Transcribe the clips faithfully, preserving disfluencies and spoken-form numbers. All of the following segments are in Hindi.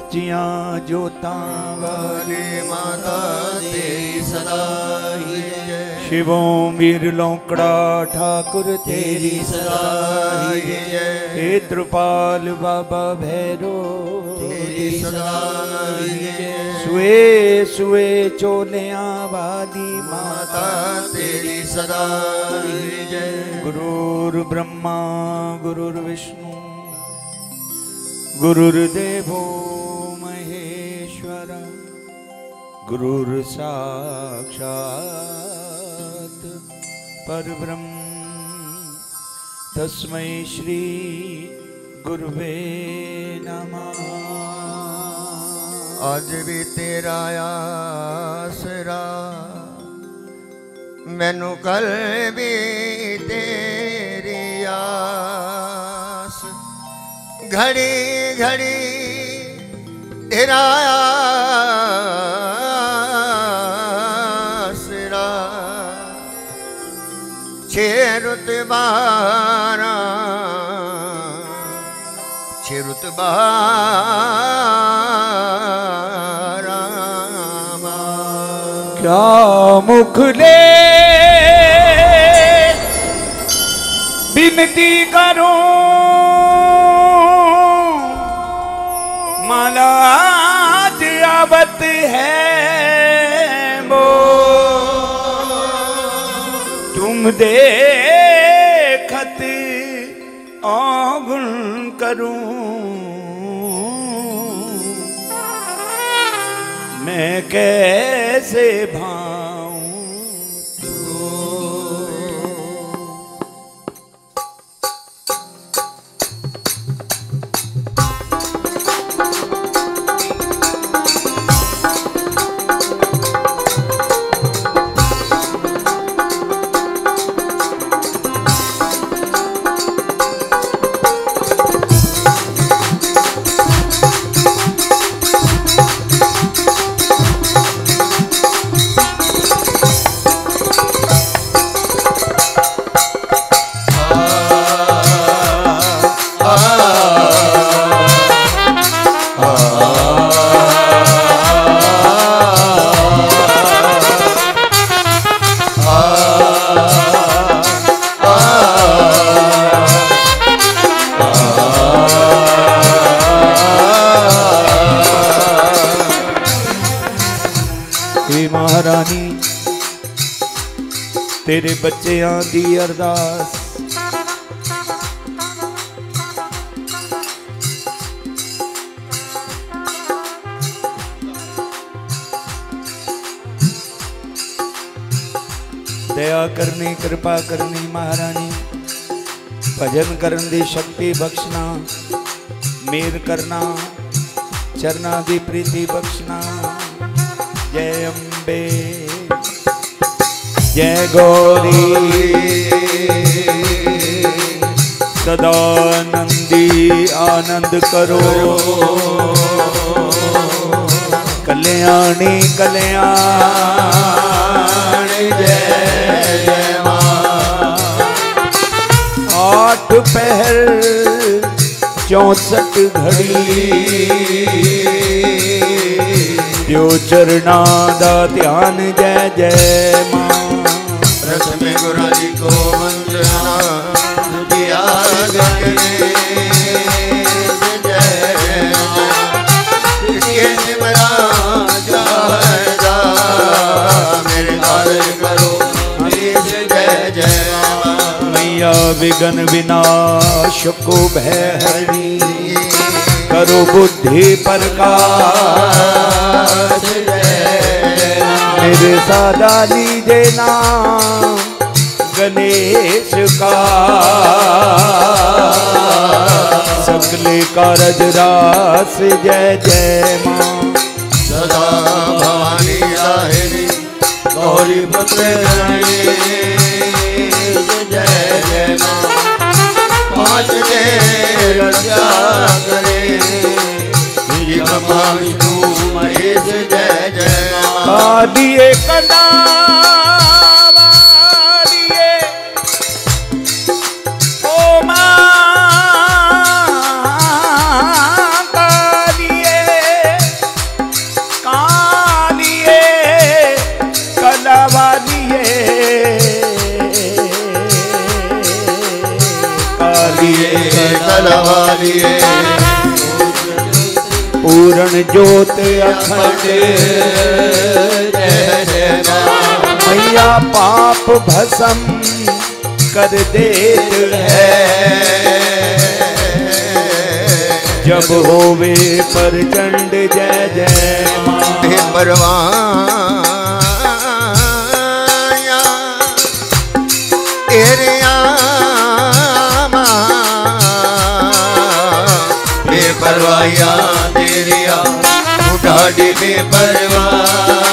सच्चियां जोतां वाली माता तेरी सदा ही जय। शिवों वीर लौकड़ा ठाकुर तेरी सदा ही जय। हे द्रुपाल बाबा भैरो तेरी सदा ही जय। सुए सुए चोलियां वाली माता तेरी सदा ही जय। गुरुर् ब्रह्मा गुरुर्विष्णु गुरुर्देवो महेश्वर गुरुर्साक्षात् परब्रह्म तस्मै श्री गुरुवे नमः। आज भी तेरा आसरा मैनू कल भी तेरी आस घड़ी घड़ी तेरा आसरा छे रुत बारा छे रुत बारा क्या मुख ले बिनती करूं माला आवत है वो तुम देखत अवगुण करूं मैं कैसे भाऊं। महारानी तेरे बच्चों दी अरदास दया करनी कृपा करनी महारानी भजन करन दी शक्ति बख्शना मेर करना चरना दी प्रीति बख्शना। जय अम्बे जय गौरी सदानंदी आनंद करो कल्याणी कल्याणी जय जय मां। आठ पहर चौसठ घड़ी जो चरणा दा ध्यान जय जय मां। प्रथम गुरु जी को वंदना दिया गए जय जय मेरा जा मेरे हाल करो जय जय मैया विघ्न विनाश को भय हरि करो बुद्धि प्रकाश मेरे सादा लीजे नाम गणेश का सकले कारज रास जय जय मां। सदा भवानी लाहिरी गौरी पुत्र जय जय मां। पांच रक्षा करे ब्रह्मा विष्णु महेश जय जय मां। दिए कना वालिए ओ मां कालिए विठल वालिए पूर्ण ज्योत अखंड जय जय माँ मैया पाप भस्म कर देत है जब होवे प्रचंड जय जय माँ परवाया तेरिया बेपरवाया तेरिया उठाड़ी बेपरवाह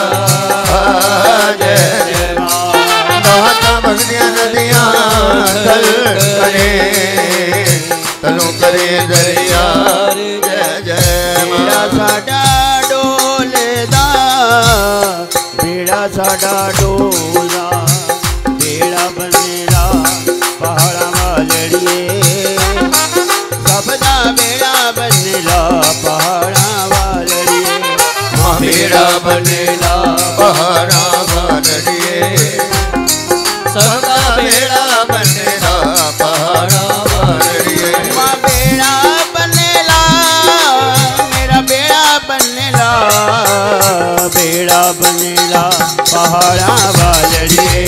जय जय माँ दाता भगनिया नदियाँ तल करे तलों करे दरिया जय जय माँ साडा डोलदा बेड़ा साडा डोला बेड़ा बनेला पहाड़ा वालड़िए सबदा बेड़ा बनेला पहाड़ा वालड़िए माँ बेड़ा बनेला पहाड़ा वालड़िए सबदा बेड़ा बनेला पहाड़ा वालड़िए माँ बेड़ा बनेला मेरा बेड़ा बनेला बेड़ा बनेला पहाड़ा वालड़िए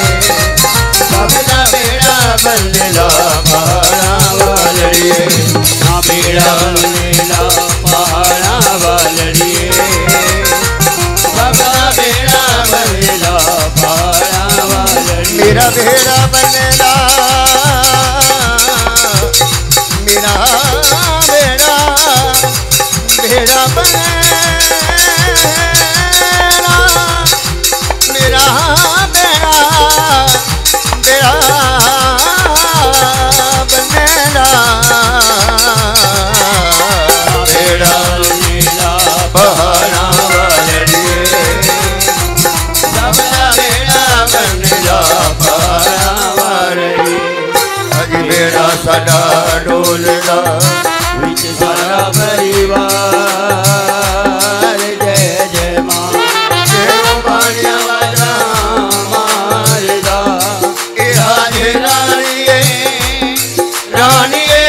सबदा बेड़ा बनेला पहाड़ा वालड़िए माँ बेड़ा बनेला पहाड़ा वालड़िए सबदा बेड़ा बनेला पहाड़ा वालड़िए मेरा बेड़ा बनेला मेरा बेड़ा बेड़ा बनेला मेरा बेड़ा बेड़ा बनेला बेड़ा बनेला पहाड़ा वालड़िए सबदा बेड़ा बनेला पहाड़ा वालड़िए अज बेड़ा साडा डोलदा विच सारा परिवार जय जय माँ जेरो बाणिया वाजा मारदा ए हाजे रानिए रानिए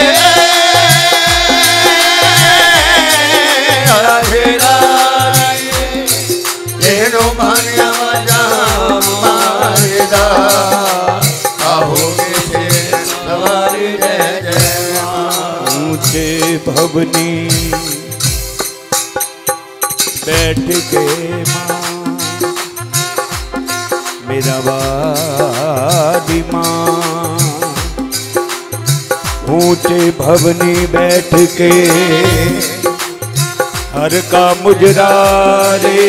हाजे रानिए जेरो बाणिया वाजा मारदा आहो के सवारी जय जय माँ ऊंचे भवनी बैठ के माँ मेरा वाली माँ ऊंचे भवनी बैठ के हर का मुजरा रे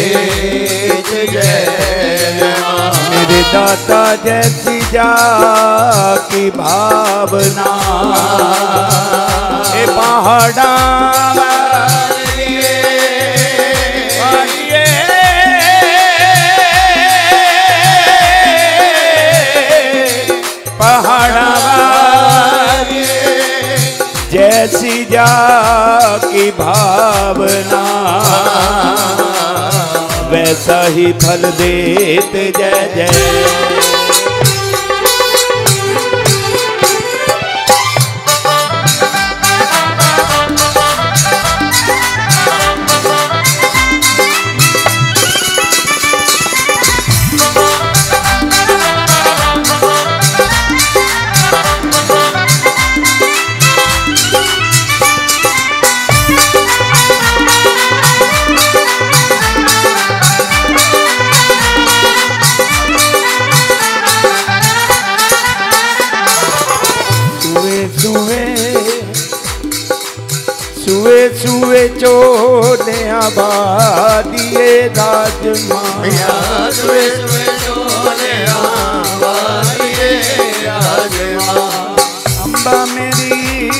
जय माँ मेरे दाता जैसी जा की भावना ए पहाड़ा वालिए वालिए पहाड़ा वालिए जैसी जा की भावना वैसा ही फल देत जय जय सुए सुए चोने आबादिए राजमा सुए सुए चोने आबादिए राजमा अम्बा मेरी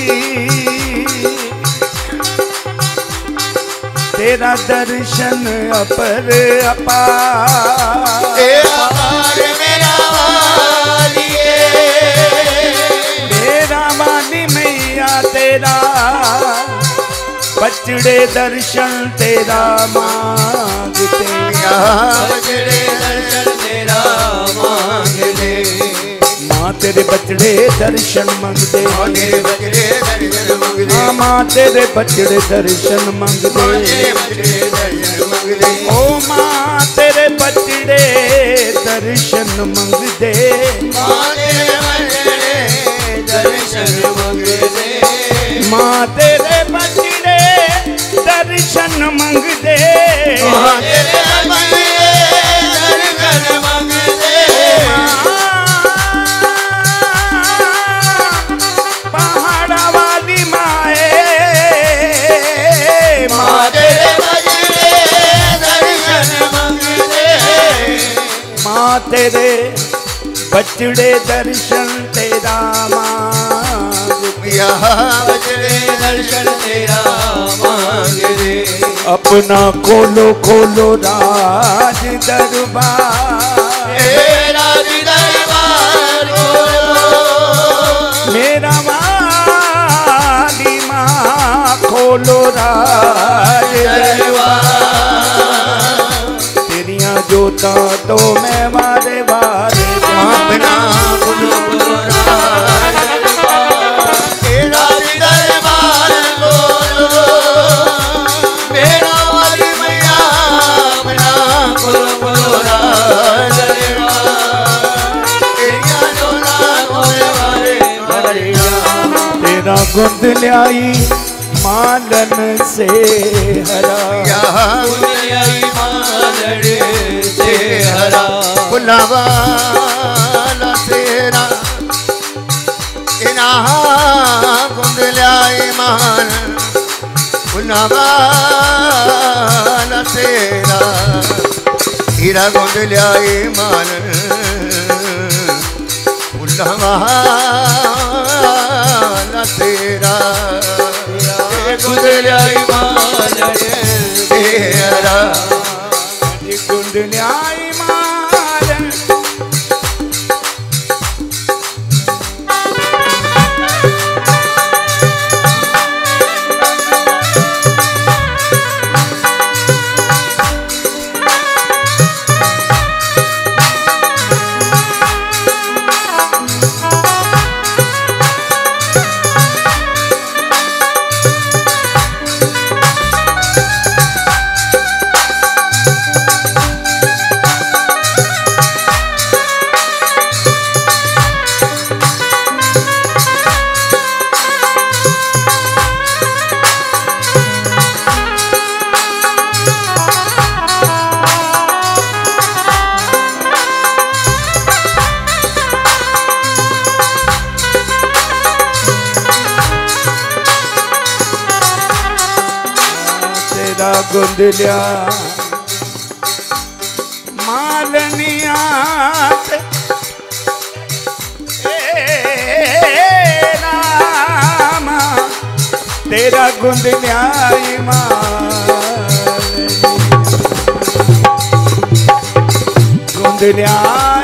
तेरा दर्शन अपर अपार अपार मेरा वालिए मेरा वाली मैया तेरा बचड़े दर्शन तेरा मांगते बचड़े दर्शन तेरा मांगते मां तेरे बचड़े दर्शन मंगदे, मां तेरे बचड़े दर्शन मंगदे, मां तेरे बचड़े दर्शन मंगदे, ओ मां तेरे बचड़े दर्शन मंगदे, मां तेरे बचड़े दर्शन मंगदे, मां तेरे बचड़े दर्शन मंगदे, मां तेरे बचड़े दर्शन मंगदे, पहाड़ा वाली माए, मां तेरे बचड़े दर्शन मंगदे, मां तेरे बचड़े दर्शन तेरा पिया बचड़े दर्शन तेरा मांगदे, अपना खोलो खोलो राज दरबार, राज दरबार खोलो, मेरा वाली माँ खोलो राज दरबार, तेरिया जोता तो मैं मारे बारे अपना खोलो खोलो राज राज दरबार खोलो, मेरा वाली मैया अपना खोलो खोलो राज दरबार, तेरिया जोता खोले वाले वालिया, तेरा गुंद ल्याई मालन से हरा, गुंदलियाई मालन से हरा, फुलावाला तेरा इना गुंदलियाई मान, फुलावाला तेरा हीरा गुंदलियाई मान, फुलावाला तेरा गुंदलियाई मान तेरा, गुंद ल्याई मालन, गुंदलिया मालनिया नाम तेरा गुंदलिया गुंदलिया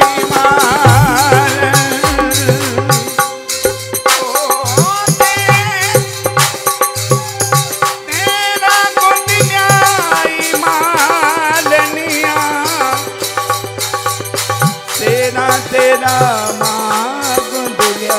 तेरा माँ गुंदलिया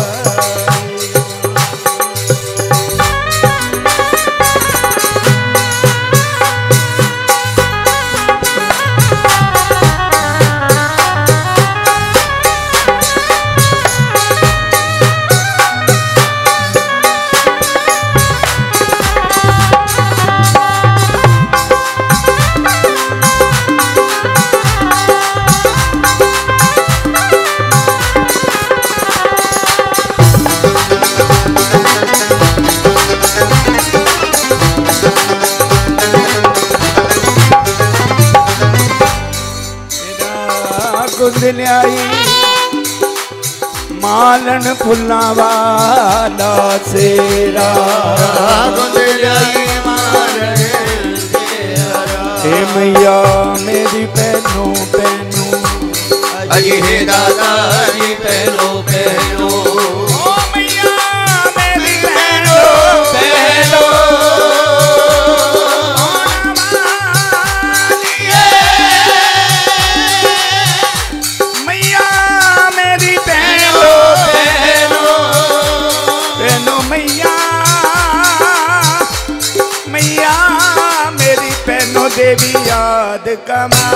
गुंदलियाई मालन फुल्ला वाला सेरा गुंदलियाई मालन सेरा, हे मैया मेरी पहनो पहनो अजी हे दादा जी पहनो पहनो, ओ मैया मेरी पहनो पहनो मैया मेरी पहनो देवी याद कमा।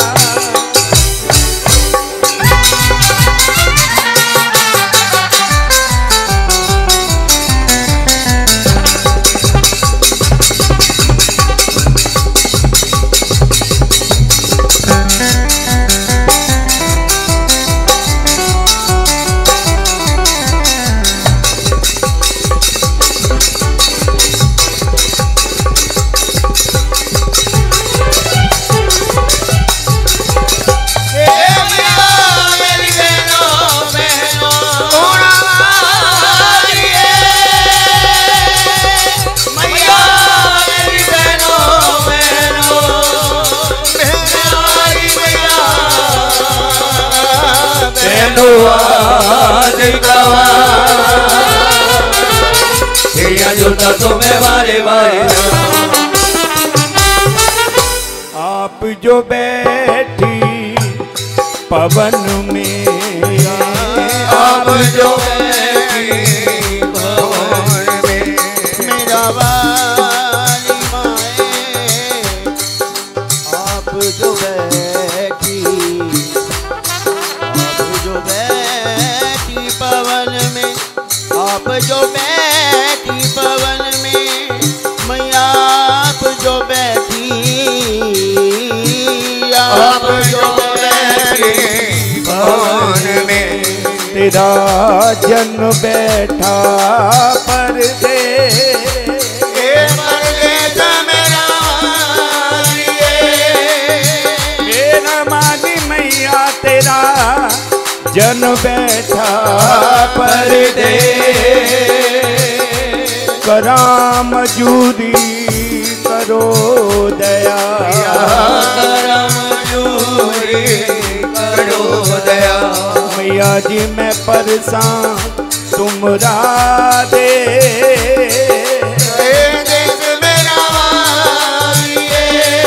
जोता तो मैं वारे वारे। आप जो बैठी पवन में, आप जो बैठी पवन में, मेरा वाली माए। आप जो बैठी, आप जो बैठी पवन में, आप जो बैठी पवन में, मैया आप जो बैठी, आप जो बैठी पवन में, तेरा जन बैठा पर्दे, परदेस मेरा मेरा माली मैया तेरा जन बैठा पर्दे। करा मजूरी करो दया, करा मजूरी करो दया। मैया जी मैं परसान तुमरा दे, देश मेरा वालिए,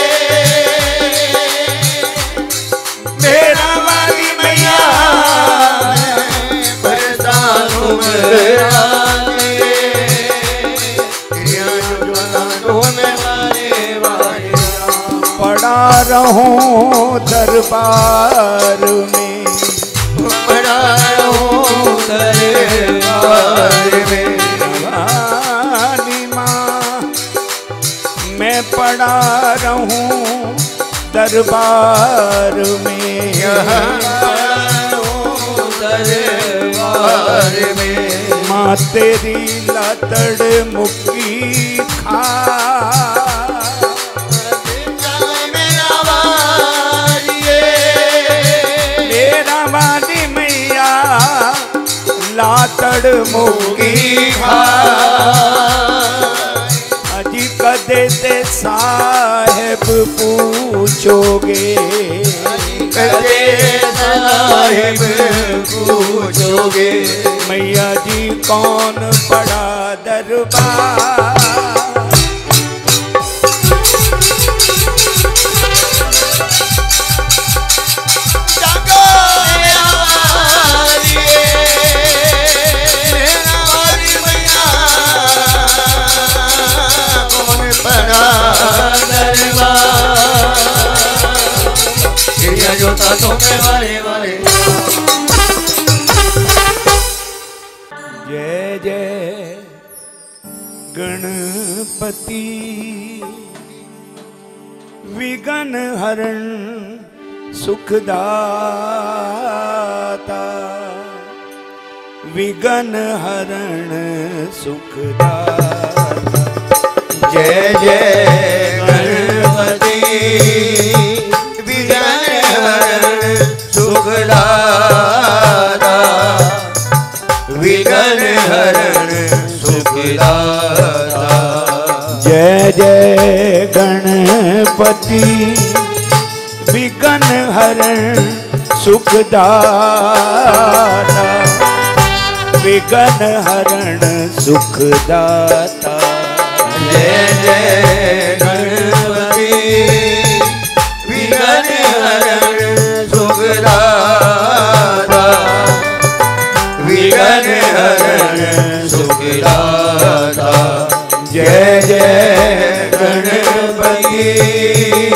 मेरा वाली मैया परसान तुमरा पड़ा रहूं दरबार में, पड़ा रहूं दरबार में। भवानी माँ मैं पड़ा रहूं दरबार में, दरबार में। माँ तेरी लतड़ मुक्की खा, लातड़ मुक्की अजी कदे ते साहेब पूछोगे, कदे साहेब पूछोगे, मैया जी कौन बड़ा दरबार। जोता तो मैं वारे वारे। जय जय गणपति विघ्न हरण सुखदाता, विघ्न हरण सुखदाता। जय जय गणपति विघ्न हरण सुखदाता, विघ्न हरण सुखदाता। जय जय गणपति विघ्न हरण सुखदाता, विघ्न हरण सुखदाता। जय जय गणपति विघ्न हरण सुखदाता, विघ्न हरण सुखदाता। जय जय गणपति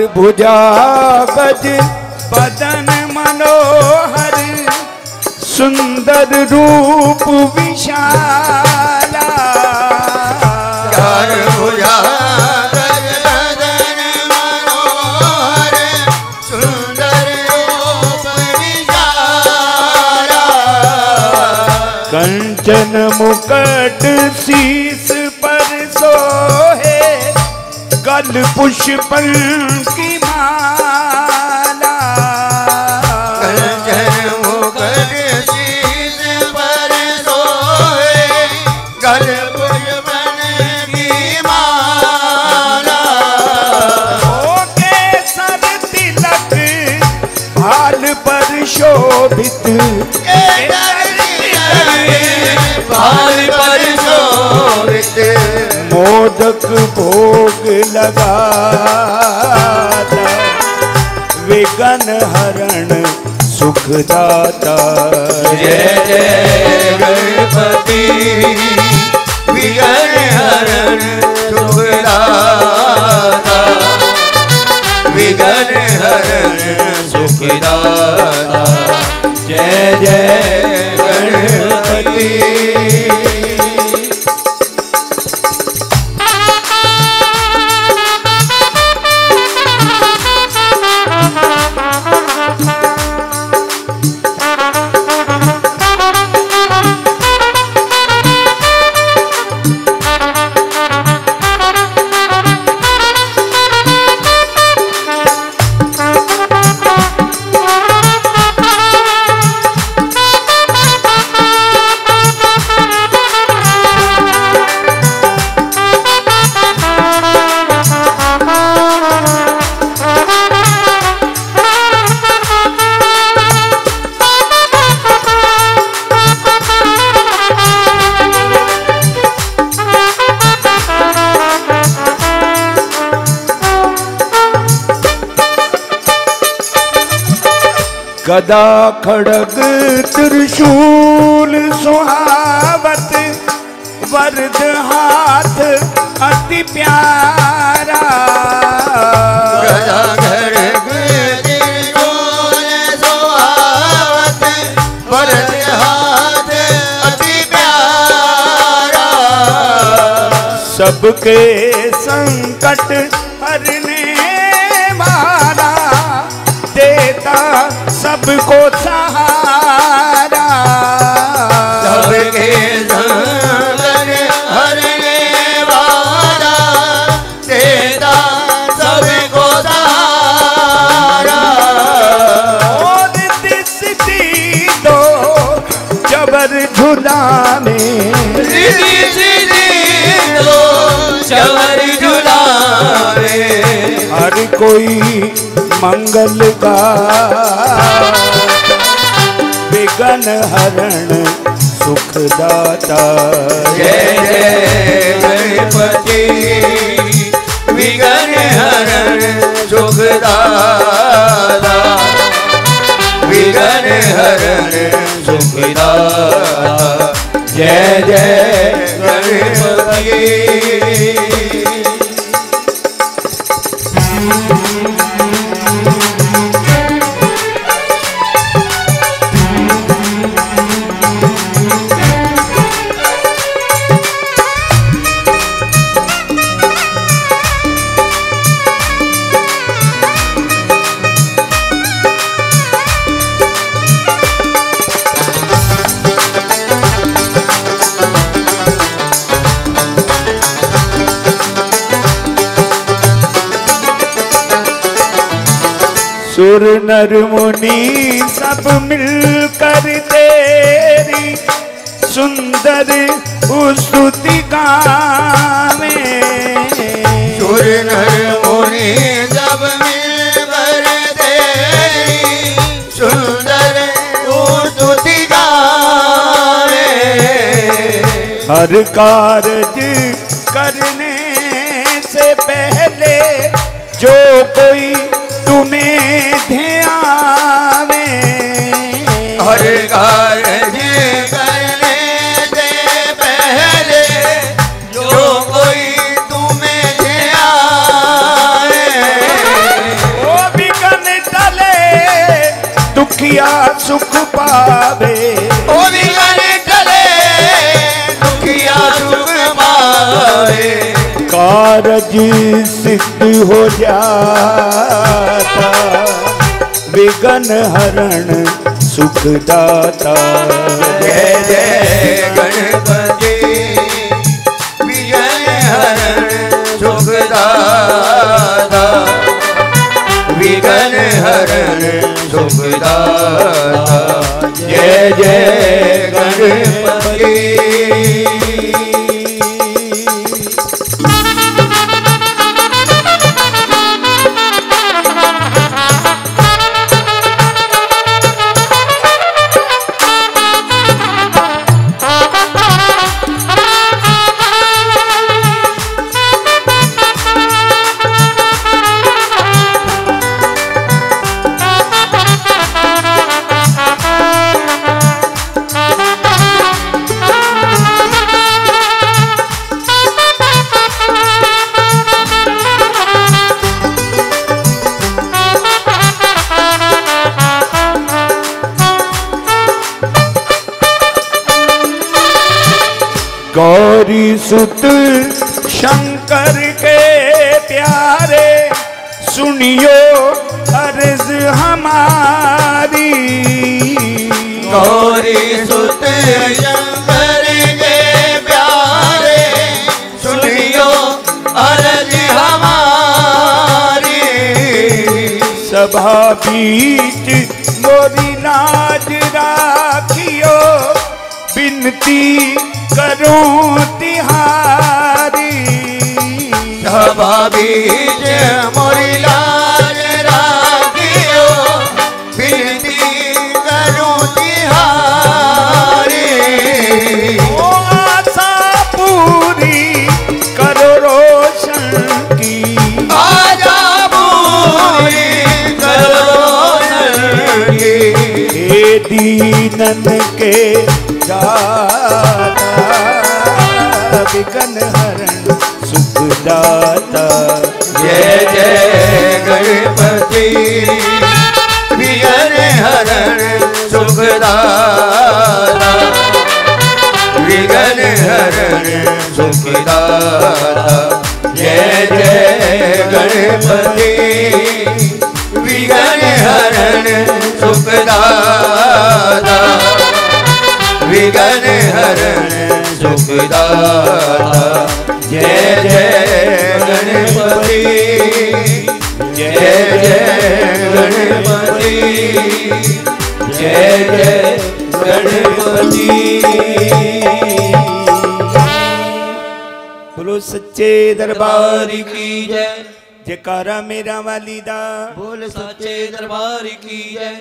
भुजा गज बदन मनोहर सुंदर रूप विशाला चार भुजा गज बदन मनोहर सुंदर रूप विशाला कंचन मुकुट शीस पर सोहे गल पुष्पन की माला कंचन मुकुट शीस पर सोहे गल पुष्पन की माला ओके सर तिलक भाल पर शोभित भाल पर शोभित मोदक भोग लगाता विघ्न हरण सुखदाता जय जय गणपति विघ्न हरण सुखदाता विघ्न हरण सुखदाता जय जय गणपति गदा खड़ग त्रिशूल सुहावत वरद हाथ अति प्यारा गदा खड़ग त्रिशूल सुहावत वरद हाथ अति प्यारा सबके संकट हरने वाला देता सबको सहारा सबके संकट हरने वाला देता सबको सहारा और सिद्धि दो जबर झुलाने सिद्धि सिद्धि दो जबर झुलाने हर कोई मंगल का विघ्न हरण सुखदाता जय जय गणपति विघ्न हरण सुखदाता विघ्न हरण सुखदाता जय जय गणपति सुर नर मुनि सब मिलकर तेरी सुंदर स्तुति गावे सुर नर मुनि सब मिलकर तेरी सुंदर स्तुति गावे हर कार्य करने से पहले जो कोई तुम्हें ध्यावे हर कार्य करने से पहले जो कोई तुम्हें ध्यावे सुख पावे। ओ विघन टले दुखिया सुख पावे। कारज सिद्ध हो जाता विघन हरण सुखदाता। जय जय गणपति विघन हरण सुखदाता। विघन हरण सुखदाता। जय जय गणपति। गौरी सुत शंकर के प्यारे सुनियो अर्ज हमारी। गौरी सुत शंकर के प्यारे सुनियो अर्ज हमारी। सभा बीच मोरी लाज राखियो बिनती करूं तिहारी। सभा बीच मोरी लाज राखियो बिनती करूं तिहारी। ओ आशा पूरी करो रोशन की। आशा पूरी करो रोशन की। हे दीनन के दाता विघन हरण सुखदाता। जय जय गणपति विघन हरण सुखदाता। विघन हरण सुखदाता। जय जय गणपति विघन हरण सुखदाता। विघन हरण सुखदाता। जय जय गणपति। जय जय गणपति। जय जय गणपति। बोलो सच्चे दरबार की जय। जयकारा मेरा वाली दा। बोल सच्चे दरबार की जय।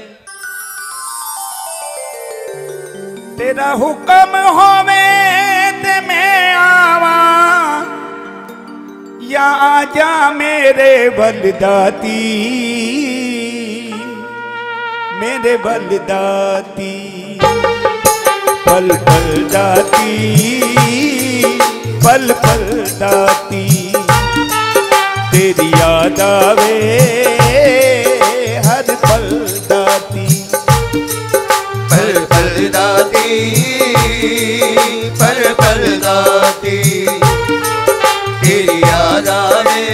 तेरा हुक्म होवे ते मैं आवा या आजा मेरे बलदाती। मेरे बलदाती पल पल दाती। पल पल दाती तेरी याद आवे हर पल दाती। पल पल दाती पल पल दाती तेरी याद आवे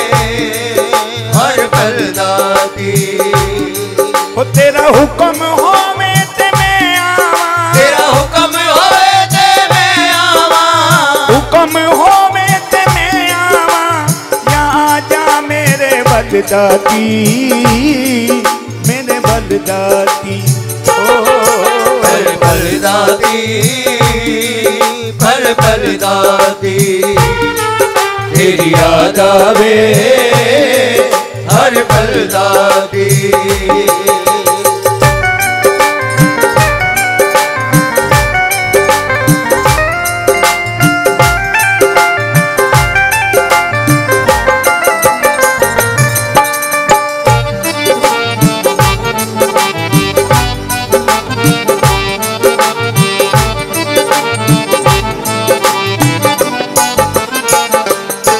हर पल दाती। ओ तेरा हुक्म होवे ते मैं आवा। तेरा हुक्म होवे ते मैं आवा। हुक्म होवे ते मैं आवा या आजा मेरे बलदाती। मेरे बलदाती पल पल दाती पल पल दाती तेरी याद आवे हर पल दाती।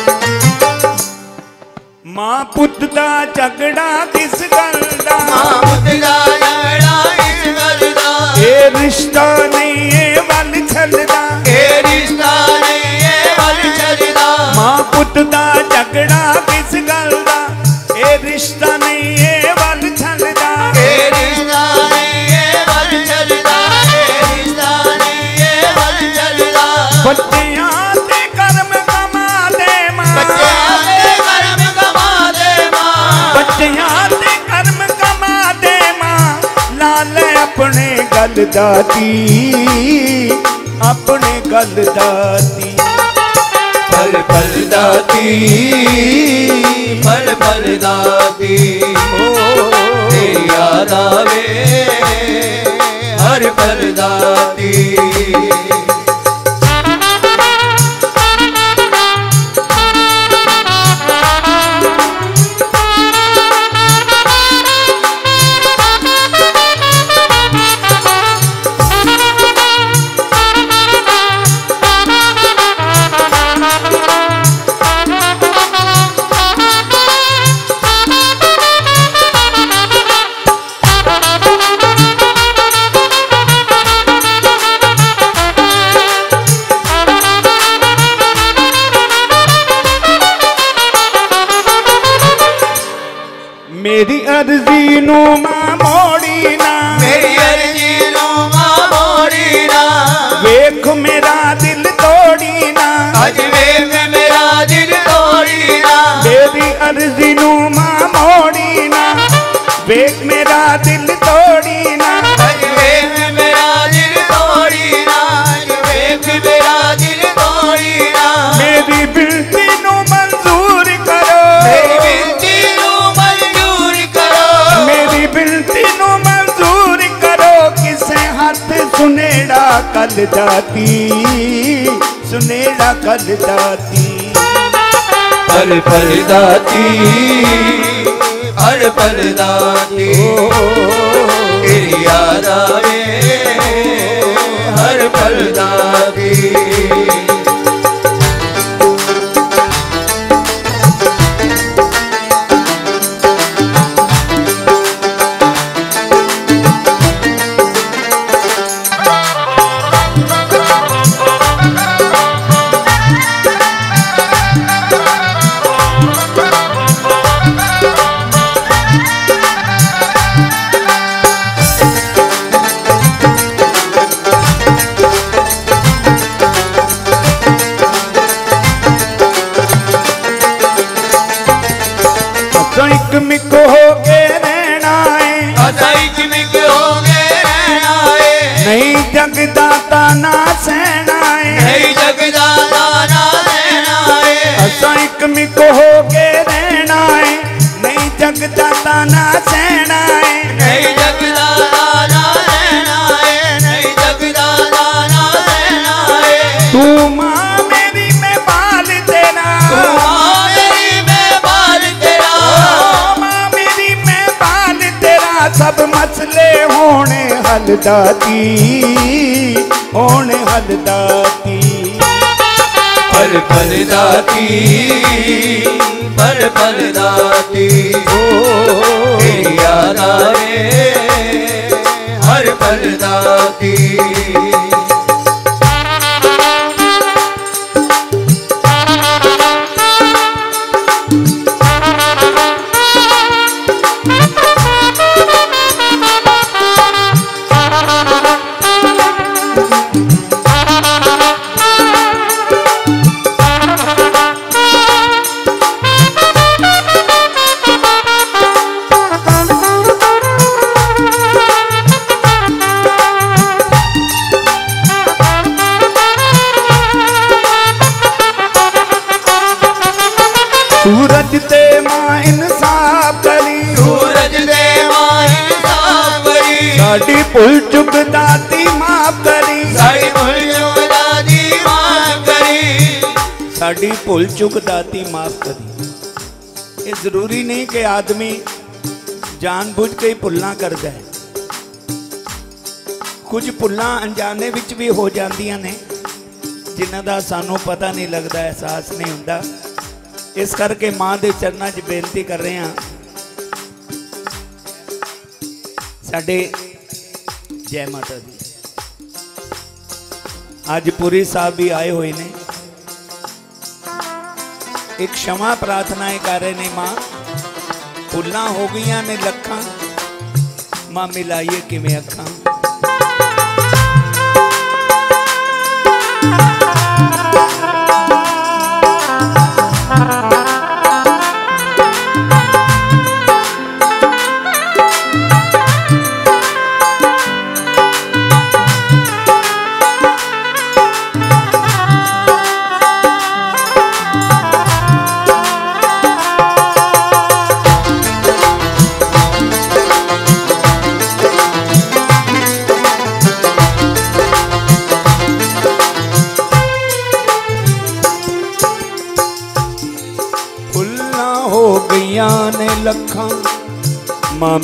मां पुत दा झगड़ा किस गल दा। मां अपने गल दाती, अपने गल दाती। पल पल दाती, पल पल दाती, तेरी याद आवे हर पल दाती। मेरी अर्जी नू मां मोड़ी ना, मेरी अर्जी नू मां मोड़ी ना, वेख मेरा दिल तोड़ी ना, अज वेख मेरा दिल तोड़ी ना। मेरी अर्जी नू मां मोड़ी ना, वेख मेरा दिल तोड़ी ना, अज वेख मेरा दिल तोड़ी ना, अज वेख मेरा दिल तोड़ी ना। मेरी बिनती नू मंजूर करो, मेरी बिनती नू मंजूर करो, मेरी बिनती नू मंजूर करो। किसे हाथ सुनेड़ा कल जाती, सुनेड़ा कल जाती। पल पल दाती, हर पल दाती, तेरी याद आवे हर पल दाती। एक मिक हो के रहना है, एक मिक हो के रहना है, नहीं जगदाता ना सहना है, नहीं जगदाता ना सहना है। असा एक मिक हो के रहना है, नहीं जगदाता ना सहना है, नहीं जगदाता ना सहना है, नहीं जगदाता ना सहना है। तू माँ मेरी मैं बाल तेरा, तू माँ मेरी मैं बाल तेरा, माँ मेरी मैं बाल तेरा। सब मसले होने हल दाती, होने हल दाती। पल पल दाती, पल पल दाती, तेरी याद आवे हर पल दाती। सूरज दे मां इंसाफ करी, सूरज दे मां इंसाफ करी, साडी भुल चुक दाती माफ करी, साडी भुल चुक दाती माफ करी, साडी भुल चुक दाती माफ करी। ये जरूरी नहीं कि आदमी जानबूझ के भुल्लां करदा है, कुछ भुल्लां अनजाने विच भी हो जांदियां ने, जिन्हां दा सानू पता नहीं लगता, एहसास नहीं हुंदा। इस करके मां दे चरनां 'च बेनती कर रहे हैं, साडे जय माता दी। अज पुरी साहब भी आए हुए ने, एक क्षमा प्रार्थनाएं कर रहे ने। मां भुल्लां हो गई ने लखां, मां मिलाइए किवें अखां।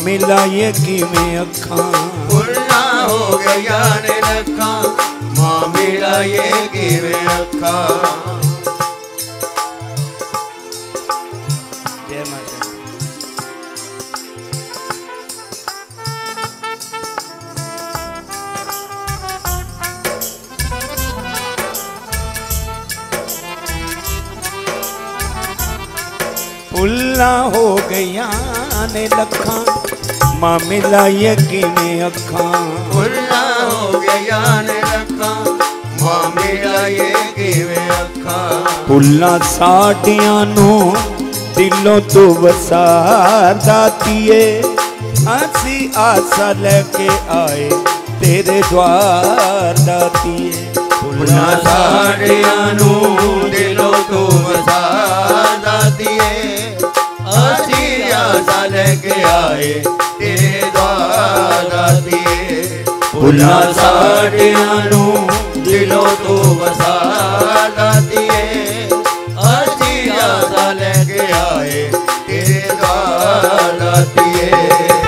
मिलाए किवें अखां भुल्ला हो गया ने लखा मां मिलाए किवें अखां। जय माता भुल्ला हो गया ने लखां मां मिलाए किवें अखां भुल्ला हो गया ने लखा मां मिलाए किवें अखां। भुल्ला साडियां नू दिलों तो वसार दातिए असी आसा लेके आए तेरे द्वार दातिए। भुल्ला साडियां नू दिलों तो वसार दातिए असी आसा लेके आए तेरे द्वार दातिए। भुल्ला साडियां नू दिलों तो वसार दातिए असी आसा लेके आए तेरे द्वार दातिए।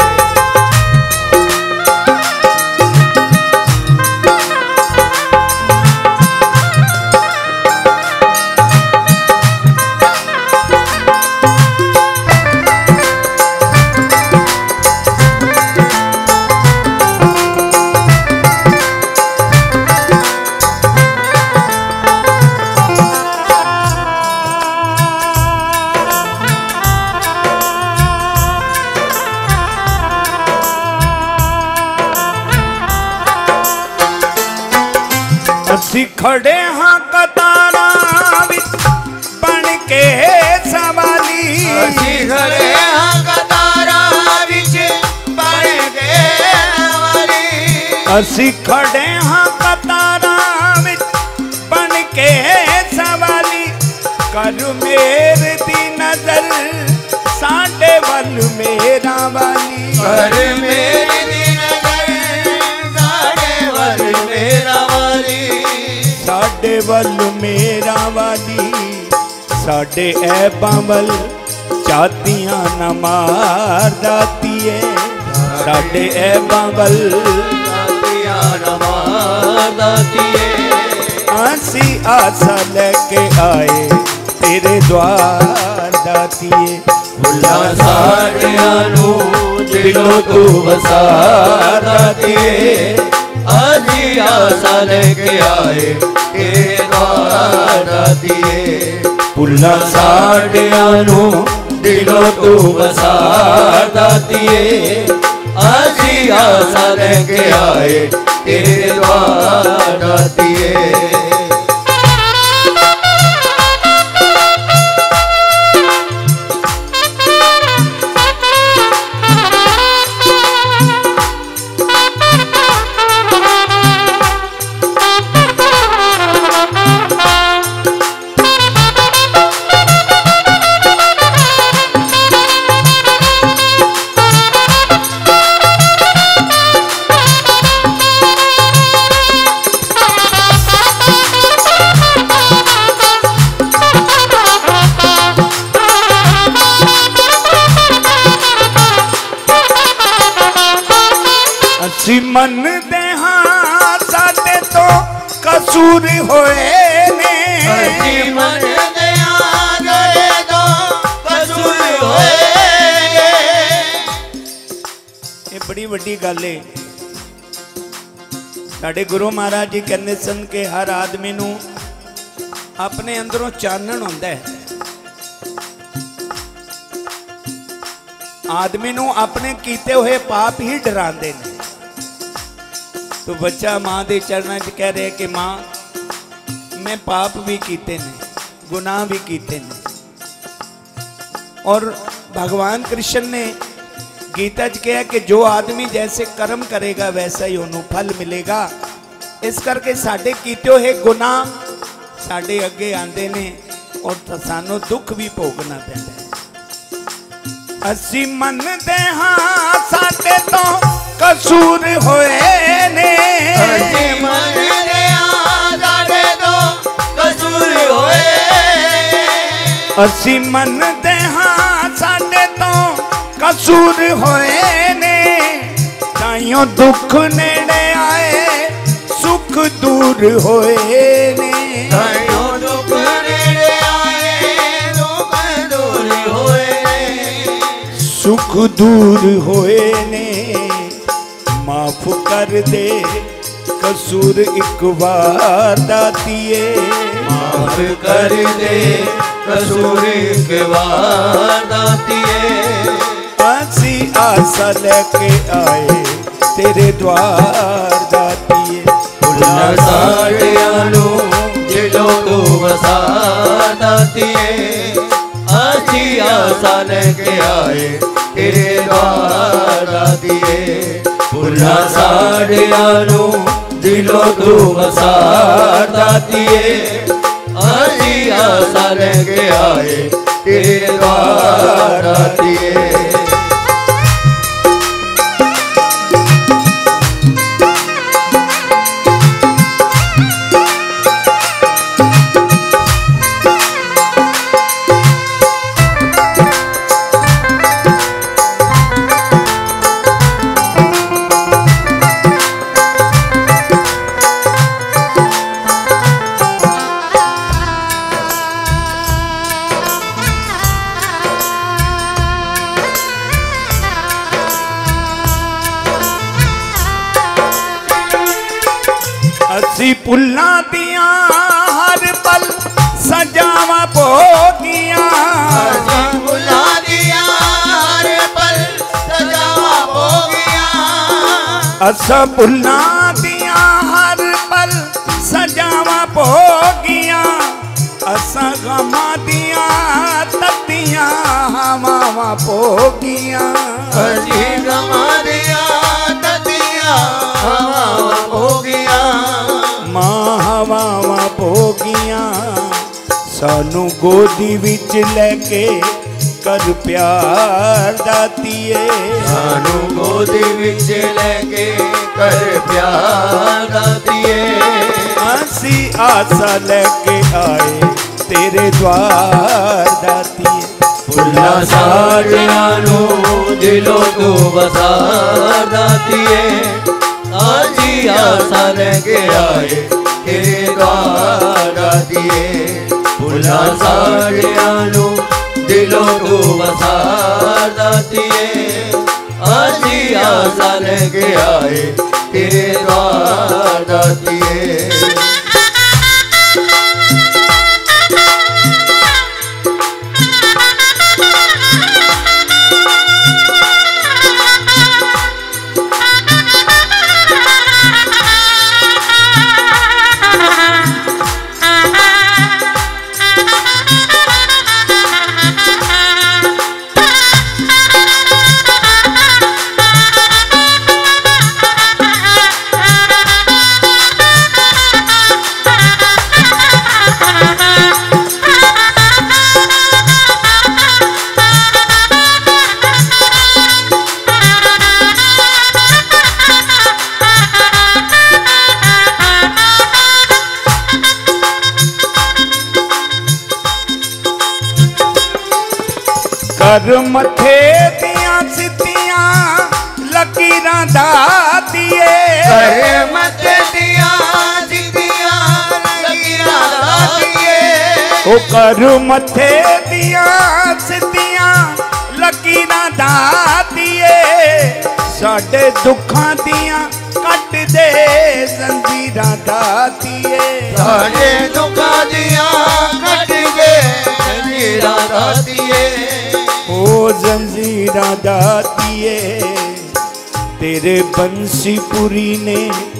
असी खड़े हाँ कतारां विच बन के सवाली असी खड़े हाँ कतारां विच बन के सवाली। असी खड़े हाँ कतारां विच बन के सवाली कर मेर दी नजर साडे वल मेरा वाली कर मेरी दी नजर साडे वल मेरा वाली साडे वल मेरा वाली साडे ऐबां वल चातियां न मार दातिए साडे ऐबां वल चातियां न मार दातिए। असी आसा लेके आए तेरे द्वार दातिए। भुल्ला साडियां नू दिलों तो वसार दातिए असी आसा लेके आए तेरे द्वार दातिए। भुल्ला साडियां नू दिलों तो वसार दातिए असी आसा लेके आए तेरे द्वार दातिए। असी मन दे हाँ साडे तो कसूर होए ने असी मन दे हाँ साडे तो कसूर होए। ये बड़ी वड्डी गल है। साडे गुरु महाराज जी कहते सन कि हर आदमी नू अपने अंदरों चानन होंदा है। आदमी नू अपने कीते हुए पाप ही डरांदे ने। तो बच्चा मां दे चरणों च कह रहे कि मां मैं पाप भी कीते ने गुनाह भी कीते ने। और भगवान कृष्ण ने गीता च कहा कि जो आदमी जैसे कर्म करेगा वैसा ही उन्होंने फल मिलेगा। इस करके साडे कीते हुए गुनाह साडे अगे आंदे ने और सानू दुख भी भोगना पैंदा है। असी मन दे हाँ साडे तो कसूर होए ने असी मन दे हाँ साडे तो कसूर होए। असी मन दे हाँ साडे तो कसूर होए ने ताइयों दुख नेड़े आए सुख दूर होए ने ताइयों दुख नेड़े आए दुख दूर होए सुख दूर होए ने माफ कर दे कसूर एक बार दातिए माफ कर दे कसूर एक बार दातिए आसी आशा लेके आए तेरे द्वार दातिए भुला साड़ियां दिलों को बसा दातिए आसी आशा लेके आए तेरे द्वार दातिए भुला साड़ियां दिलों को बसा दातिए आसी आशा लेके आए तेरे द्वार दातिए असी पुल्ला दिया हर पल सजावा भोगिया बुला दिया हर पल सजावा भोगिया असा पुल्ला दिया हर पल सजावा भोगिया असा गमा दिया ततिया हवावा भोगिया अजी गमा दिया ततिया हवावा भोगिया मां हवावा भोगिया सानू गोदी विच लेके कर प्यार दातिए सानू गोदी विच लेके कर प्यार दातिए आसी आशा लेके आए तेरे द्वार दातिए भुला साड़ियां दिलों को बसा दातिए आजी आशा लेके आए तेरे द्वार दातिए भुला साड़ियां दिलों को बसा दातिए आजी आशा लेके आए तेरे द्वार दातिए कर मथे दिया सिद्धियां लकीरां दातिए कर मथे दिया सिद्धियां लकीरां दातिए ओ कर मथे दिया सिद्धियां लकीरां दातिए साडे दुखां दियां कट दे जंजीरां दातिए साडे दुखां दियां कट दे जंजीरां दातिए ओ जंजीरां दातिए तेरे बंसीपुरी ने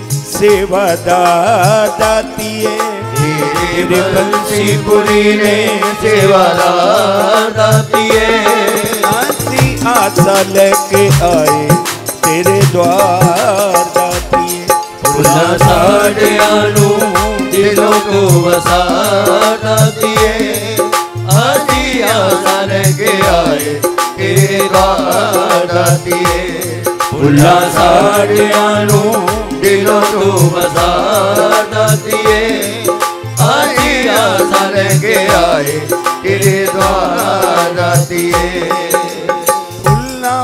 सेवादार दातिए तेरे बंसीपुरी ने सेवादार दातिए आसी आशा लेके आए तेरे द्वार दातिए भुला साड़ियां दिलों को बसा दातिए आजी आशा लेके आए तेरे द्वार दातिए भुला साड़ियां दिलों को बसा दातिए आजी आशा लेके आए तेरे द्वार दातिए फुल्ला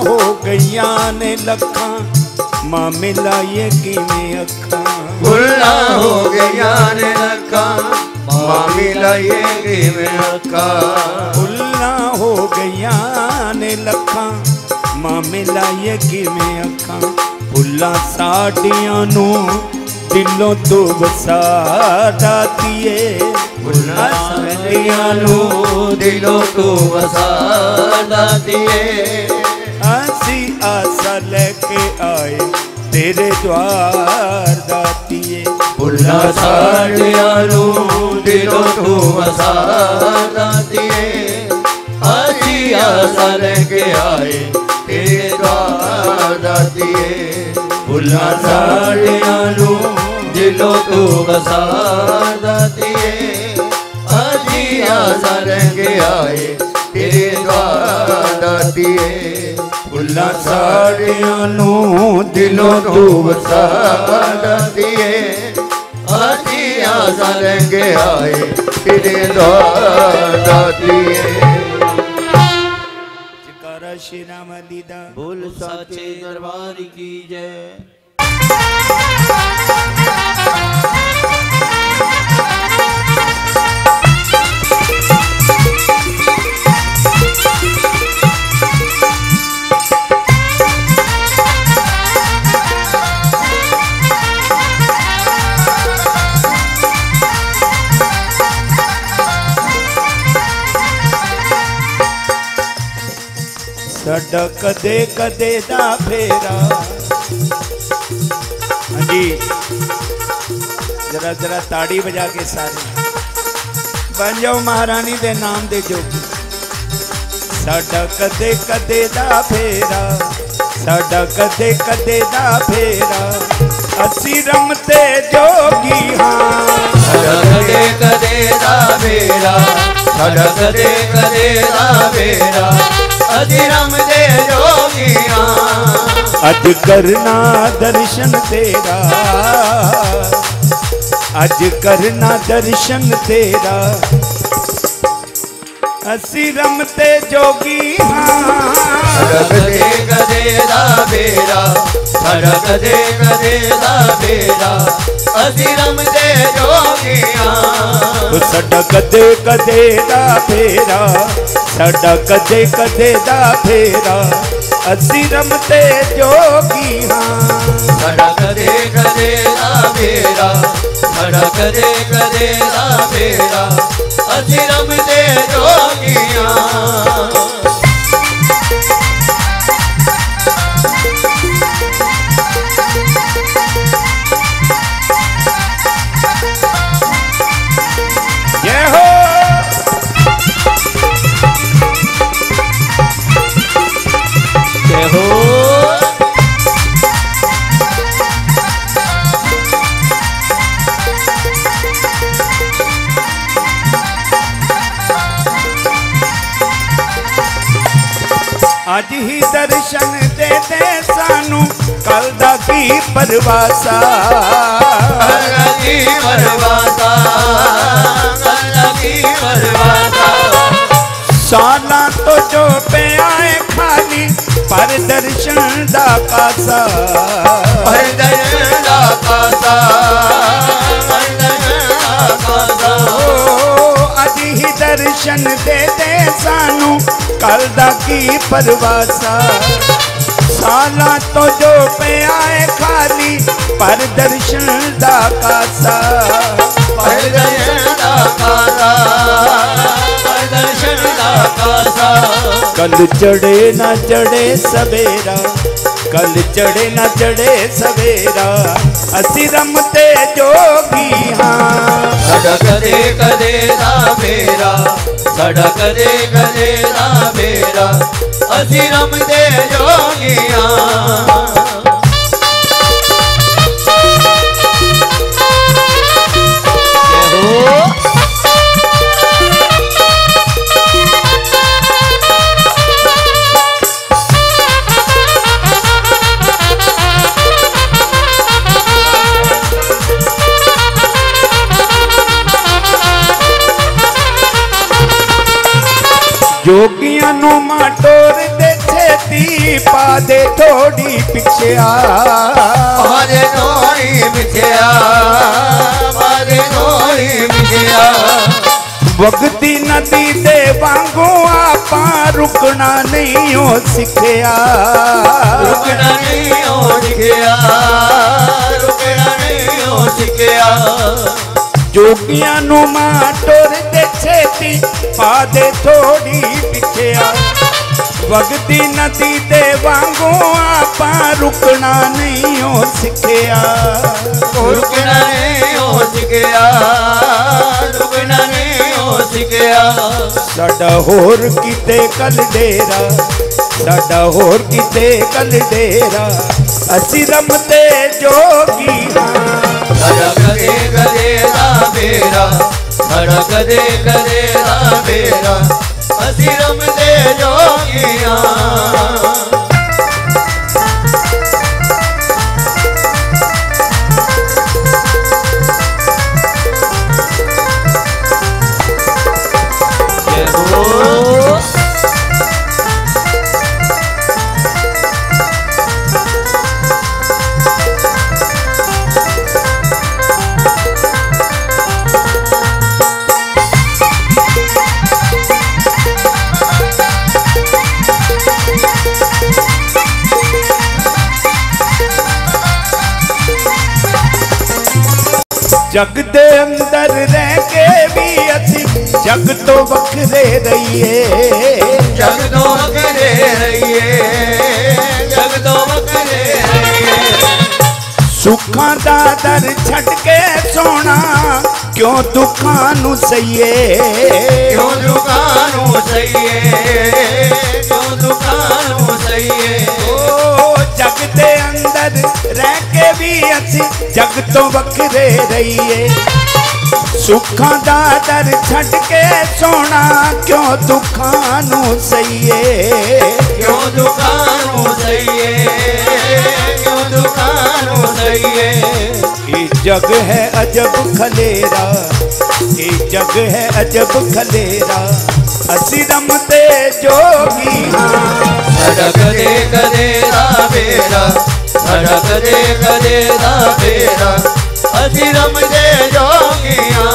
गईया ने लखा मां मिलाइए किवें अखां। भुल्ला हो गईया ने लखा मां मिलाइए किवें अखां। भुल्ला हो गईया ने लखा मां मिलाइए किवें अखां। भुल्ला साडियां नू दिलों तो वसा दातिए। भुल्ला साडियां नू दिलों तो वसा दातिए। असी आसा लेके आए तेरे द्वार दातिए। भुल्ला साडियां नू दिलों तो वसा दातिए। असी आसा लेके आए तेरे द्वार दातिए। भुल्ला साडियां नू दिलों तो वसा दातिए। असी आसा लेके आए तेरे द्वार दातिए। भुल्ला साडियां नू दिलों तो वसा दातिए। असी आसा लेके आए तेरे द्वार दातिए। जयकारा श्री राम अली दा बोल साचे दरबार की जय। साडा कदे कदे दा फेरा। हाँ जी, जरा जरा ताड़ी बजा के सारे बन जाओ महारानी दे नाम दे जोगी। साडा कदे कदे दा फेरा, साडा कदे कदे दा फेरा, असी रमते जोगी हाँ। साडा कदे कदे दा फेरा, साडा कदे कदे दा फेरा, असी रमते जोगी हाँ। अज करना दर्शन तेरा, अज करना दर्शन तेरा, असी रमते जोगी हाँ। साडा कदे कदे दा फेरा, साडा कदे कदे दा फेरा, असी रमते जोगी हाँ। साडा कदे कदे दा फेरा, साडा कदे कदे दा फेरा, असी रमते जोगी हाँ। साडा कदे कदे दा फेरा, साडा कदे कदे दा फेरा, असी रमते जोगी हाँ। जय हो जय हो अज ही दर्शन दे दे सानू कल दा की परवासा। कल की परवासा, कल की परवासा। साला तो जो पे आए खाली पर दर्शन दा कासा, पर दर्शन दा कासा, पर दर्शन दा कासा। ओ अज ही दर्शन दे दे सानू कल दा की परवासा। साला तो जो पे आए खाली पर दर्शन दा कासा, पर दर्शन दा कासा, पर दर्शन दा कासा। कल चढ़े ना चढ़े सवेरा, कल चढ़े ना चढ़े सवेरा, असी रमते जोगी हाँ। साडा कदे कदे दा फेरा, साडा कदे कदे दा फेरा, असी रमते जोगी हाँ। जोगियां नू माटोर दे छेती पा दे मिथ्या मारे नोई मिथ्या मारे नोई मिथ्या वगती नदी दे वांगू आपा रुकना नहीं हो सिखिया रुकना नहीं हो सिखिया रुकना नहीं हो सिखिया जोगियां नू मां टोर दे छेती पा दे थोड़ी पिछिया वगती नदी दे वांगू आपा रुकना नहीं हो सिखिया रुकना नहीं हो सिखिया रुकना नहीं हो सिखिया साडा होर किते कल डेरा साडा होर किते कल डेरा असी रमते जोगी हां साडा कदे कदे दा बेरा साडा कदे कदे दा बेरा असी रमते जोगियां जग दे अंदर रह के भी असी जग तो वखरे रहिए जग तो वखरे रहिए जग तो वखरे रहिए सुखां दा दर छड़ के सोना क्यों दुखां नू सहिए क्यों दुखां नू सहिए क्यों दुखां नू सहिए ओ जग दे अंदर रह के भी असी जग तो वखरे रहिए सुखां दा दर छड़ के सोना क्यों दुखां नू सहिए क्यों दुखां नू सहिए क्यों दुखां नू सहिए ये जग है अजब खलेरा ये जग है अजब खलेरा असी रमते जोगी हां साडा कदे कदे दा बेरा साडा कदे कदे दा बेरा असी रमते जोगियां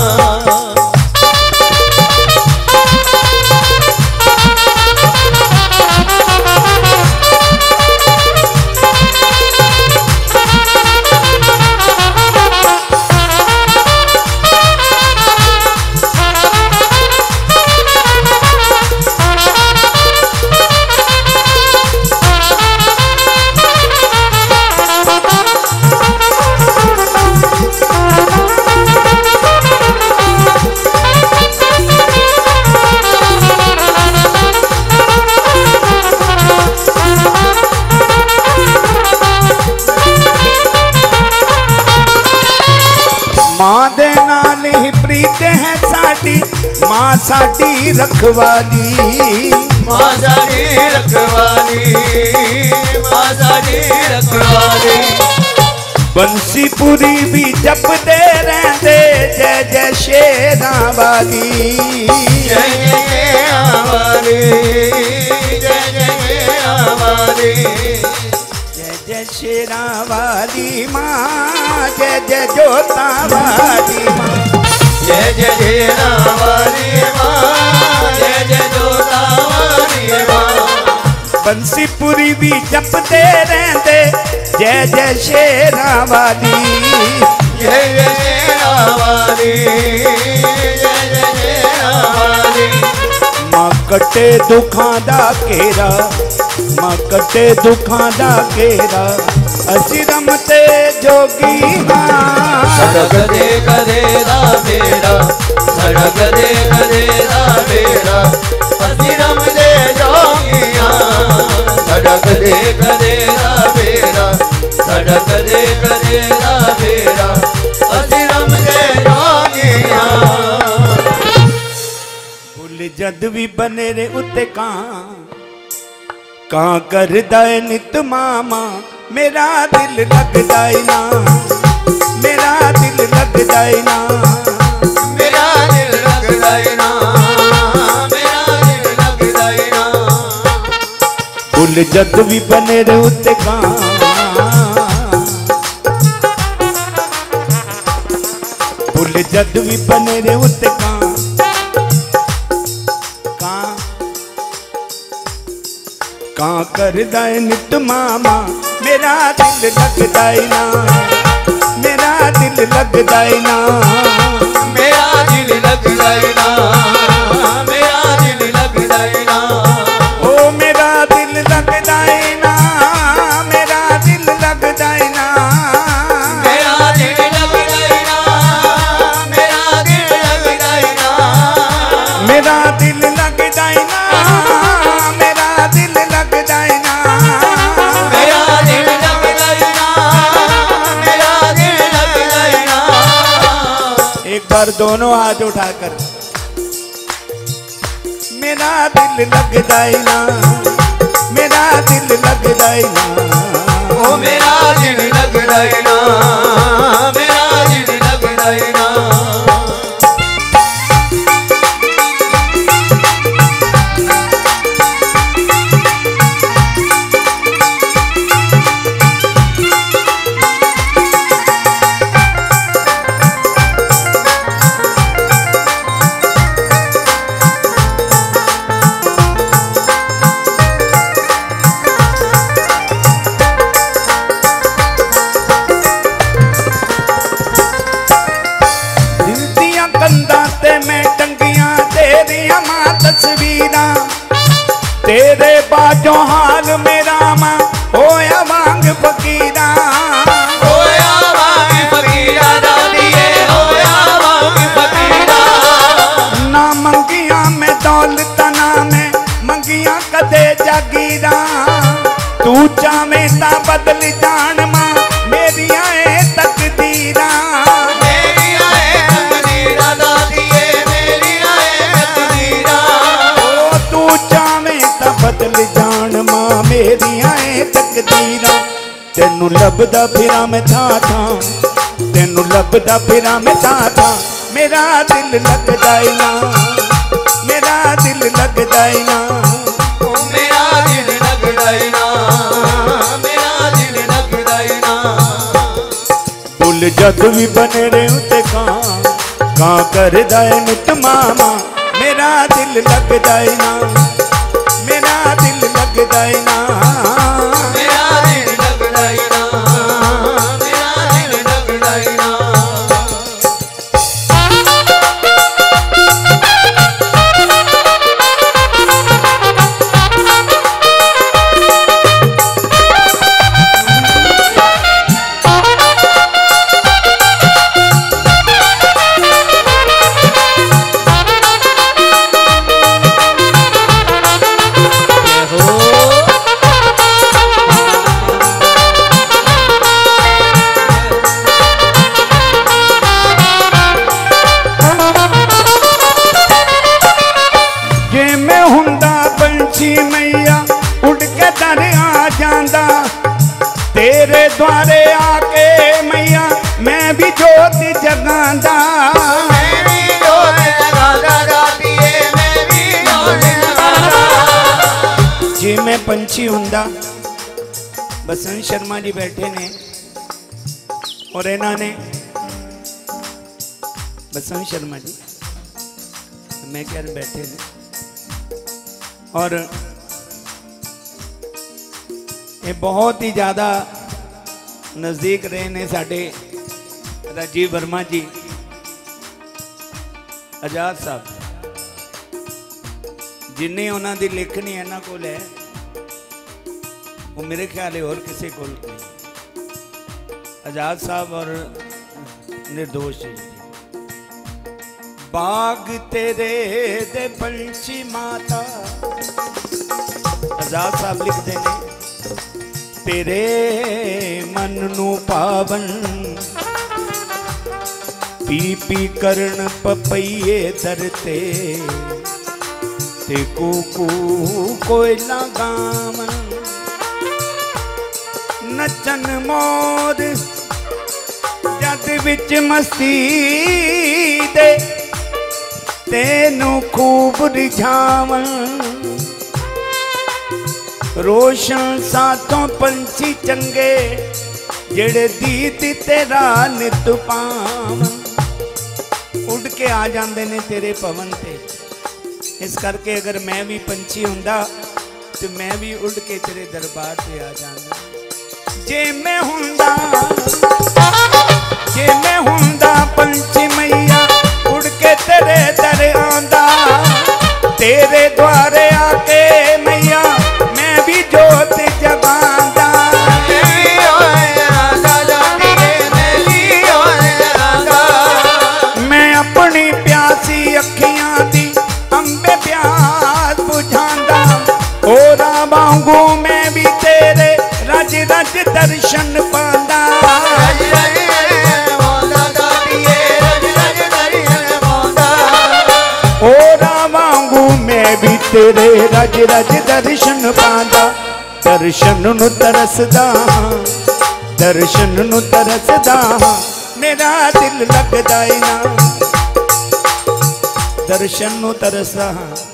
मां दे नाल ही प्रीत है साडी मां साडी रखवाली मां साडी रखवाली मां साडी रखवाली बंसीपुरी भी जपदे रहंदे जय जय शेरां वाली जय जय आवाली जय जय आवाली जय जय शेरां वाली मां जय जय जोता वाली मां जय जय शेरां वाली मां जय जय जोता वाली मां बंसीपुरी भी जपदे रहंदे जय जय शेरां वाली जय जय शेरां वाली जय जय शेरां वाली मां कटे दुखां दा घेरा मां कटे दुखां दा घेरा असी रमते जोगी हां सड़क दे करे दा बेड़ा सड़क दे करे दा बेड़ा असी रमते जोगियां सड़क दे करे दा बेड़ा सड़क दे करे दा बेड़ा असी रमते जोगियां भुल जद भी बने रे उत्ते कां कां करदा है नित मामा मेरा दिल लगदा है ना मेरा दिल लगदा है ना मेरा दिल लगदा है ना मेरा दिल लगदा है ना भुल फुल जद भी बने रे उत्ते कां, फुल जद भी बने रे उत्ते कां, कां कां करदा है नित मामा, मेरा दिल लगदा है ना, मेरा दिल लगदा है ना, मेरा दिल लगदा है ना, मेरा दिल लगदा है ना, ओ मेरा दिल लगदा है ना, मेरा दिल लगदा है ना, मेरा दिल लगदा है ना, मेरा दिल लगदा है ना, मेरा दिल लगदा है ना, मेरा दिल लगदा है ना, मेरा दिल लगदा है ना, मेरा दिल लगदा है ना। एक बार दोनों हाथ उठाकर, मेरा दिल लगदा है ना, मेरा दिल लगदा है ना, ओ मेरा दिल लगदा है ना, मेरा दिल लगदा है ना। तेरे बाजों हाल मेरा मां होया वांग फकीरा, होया वांग फकीरा दादिए, होया वांग फकीरा। ना मंगिया में दौलत ना में मंगिया कदे जागीरा, तू चावे ता बदल जान मां मेरिया ए तकदीरा, मेरिया ए तकदीरा दादिए, मेरिया ए तकदीरा। ओ तू चावे ता बदल जान मां मेरिया ए तकदीरा, तेनू लभदा फिरा मैं था था, तेनू लभदा फिरा मैं था था, मेरा दिल लगदा है ना, मेरा दिल लगदा है ना, ओ मेरा दिल लगदा है ना, मेरा दिल लगदा है ना। फुल जद भी बने रे उत्ते कां, कां करदा है नित मामा, मेरा दिल लगदा है ना, मेरा दिल लगदा है ना, मेरा दिल लगदा है ना, मेरा दिल लगदा है ना। तेरे द्वारे आके मैया मैं भी ज्योति जगांदा, मैं भी ज्योति जगांदा दादिए, मैं भी ज्योति जगांदा। जी मैं पंछी हुंदा, बसंत शर्मा जी बैठे ने और इन्होंने बसंत शर्मा जी मैं क्या बैठे ने और ये बहुत ही ज़्यादा नज़दीक रहे ने साडे राजीव वर्मा जी, आजाद साहब, जिन्नी उन्हों की लिखनी इन्हों को है वो मेरे ख्याल और किसी को नहीं, आजाद साहब और निर्दोष जी। बाग तेरे दे पंछी माता, आजाद साहब लिखते हैं तेरे मन नू पावन, पी पी करण पपईए दरते, ते कूकू कोयला गावन, नचन मोर जद विच मस्ती दे, तेनू खूब रिझावन, रोशन साथों पंछी चंगे जेड़े दीदी तेरा नित पावन उड़ के आ जाते ने तेरे पवन ते। इस करके अगर मैं भी पंछी हुंदा तो मैं भी उड़ के तेरे दरबार से आ जाना। जे मैं हुंदा जे मैं हुंदा पंछी मैया उड़ के तेरे दर आंदा, तेरे द्वारे आके मैया मैं भी जोत जगांदा। मैं अपनी प्यासी अखियां दी अंबे प्यास बुझांदा, ओरा वांगू मैं भी तेरे रज रज दर्शन पांदा। ओरा वांगू मैं भी तेरे रज रज दर्शन पांदा। दर्शन नु तरसदा दर्शन नु तरसदा मेरा दिल लगदा ही ना। दर्शन नु तरसदा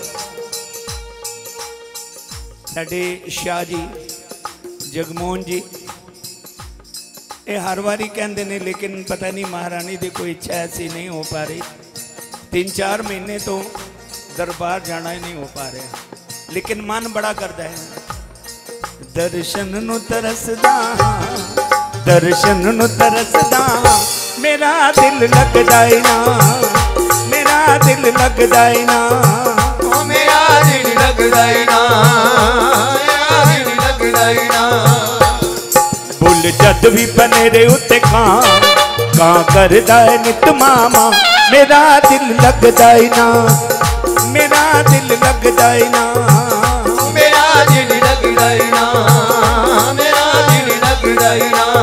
साडे शाह जी जगमोहन जी ये हर बारी कहते हैं, लेकिन पता नहीं महारानी की कोई इच्छा ऐसी नहीं हो पा रही। तीन चार महीने तो दरबार जाना ही नहीं हो पा रहा, लेकिन मन बड़ा करता है। दर्शन नु तरसदा दर्शन नु तरसदा मेरा दिल लगदा ही ना, मेरा दिल लगदा ही ना, ओ मेरा दिल लगदा ही ना, मेरा दिल लगदा ही ना। बुल जद भी बने रे उत्ते कां कां करदा है नित मामा, मेरा दिल लगदा ही ना, मेरा दिल लगदा ही ना, मेरा दिल लगदा ही ना, मेरा दिल लगदा ही ना।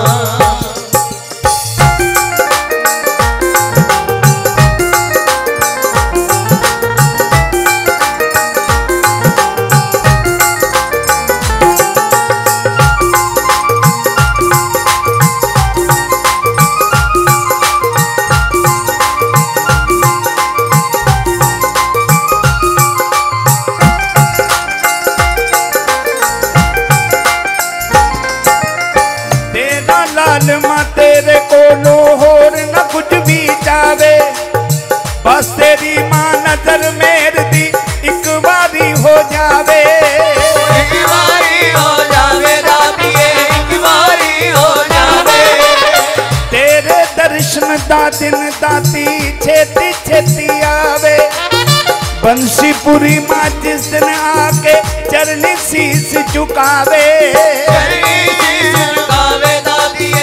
तेरे कोलो होर न कुछ भी चावे, बस तेरी मां नजर मेर दी एक बारी हो जावे। एक बारी हो जावे दादिए, एक बारी हो जावे। तेरे दर्शन दा दिन दाती छेती छेती आवे, बंसीपुरी मां जिस दिन आके चरनी शीस झुकावे। चरनी शीस झुकावे दादिए,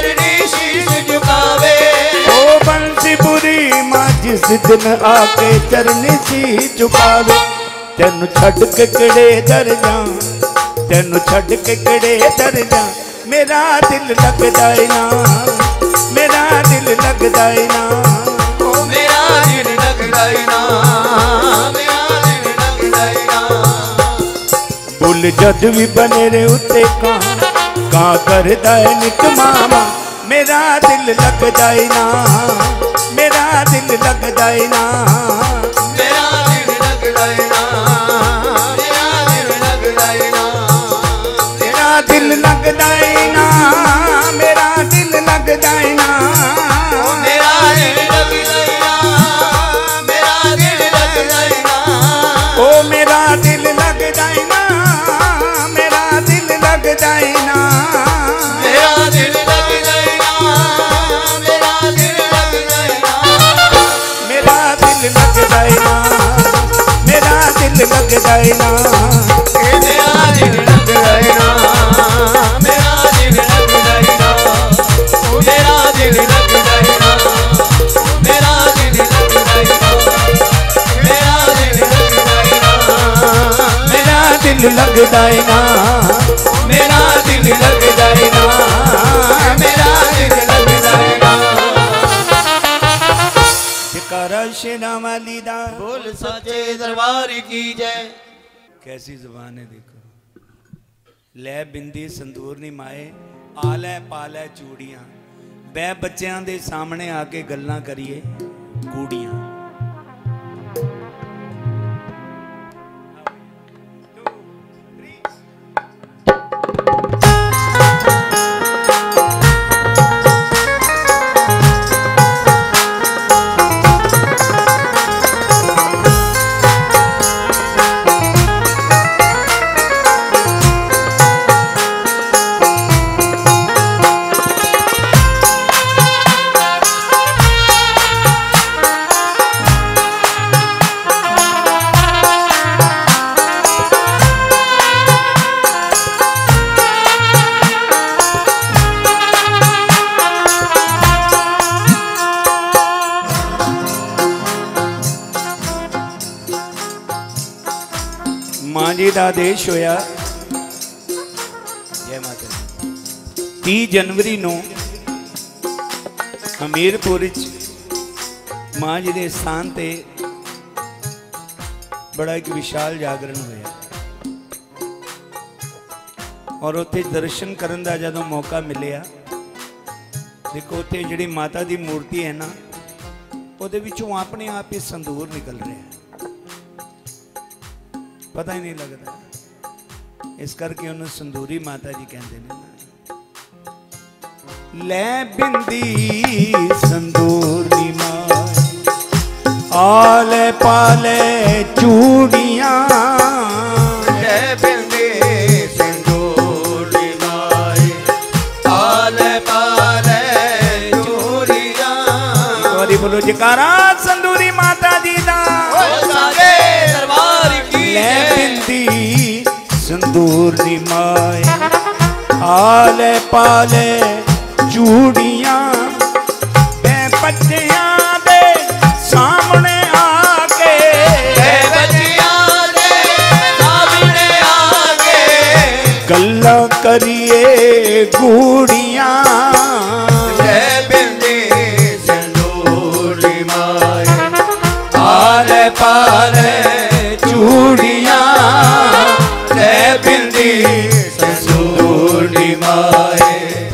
बंसीपुरी मां जिस दिन आके चरनी सी झुकावे। तेनू छड़ के कड़े दर जा तेनू छड़ के कड़े दर जा मेरा दिल लगदा ही ना, मेरा दिल लगदा ही ना, ओ मेरा दिल लगदा ही ना, मेरा दिल लगदा ही ना। बुल जद भी बने रे उत्ते कां कां करदा है नित मामा, मेरा दिल लगदा ही ना, मेरा दिल लगदा ही ना, मेरा दिल लगदा ही ना, मेरा दिल लगदा ही ना, मेरा दिल लगदा ही ना, मेरा दिल लगदा ही ना, मेरा दिल लगदा ही ना, मेरा दिल लगदा ही ना, ओ मेरा दिल लगदा ही ना, मेरा दिल लगदा ही ना, मेरा दिल लगदा ही ना, मेरा दिल लगदा ही ना, मेरा दिल लगदा ही ना, मेरा दिल लगदा ही ना, मेरा दिल लगदा ही ना, मेरा दिल लगदा ही ना, मेरा दिल लगदा ही ना, मेरा दिल लगदा ही ना, मेरा दिल लगदा ही ना, मेरा दिल लगदा ही ना, मेरा दिल लगदा ही ना, मेरा दिल लगदा ही ना। जयकारा शेरा वाली दा बोल सच्चे दरबार की जय। कैसी जुबान है देखो, लै बिंदी संदूरनी माए आलै पालै चूड़ियां, बह बच्चों के सामने आके गल्लां करिए कूड़ियां। जी का आदेश होया जय माता तीस जनवरी नू हमीरपुर मां जी के स्थान ते बड़ा एक विशाल जागरण होया और उत्थे दर्शन करन दा जदों मौका मिलिया देखो उत्थे जिहड़ी माता दी मूर्ति है ना उहदे विचों अपने आप ही संदूर निकल रहा है पता ही नहीं लगता इस करके उन्होंने संदूरी माता जी कहते हैं ले बिंदी संदूरी माँ आले पाले चूड़ियां ले बिंदी संदूरी माँ आले पाले चूड़ियां सॉरी बोलो जकारा संदूरी माता जी दा दरबार की ले बिंदी संदूरी माए आले पाले चूड़ियां मैं बच्चियां दे सामने आके बच्चियां दे सामने आके गल्ला करिए गूड़ियां ले बिंदी संदूरी माए आले पाले चूड़ियां ले बिंदी संदूरी माए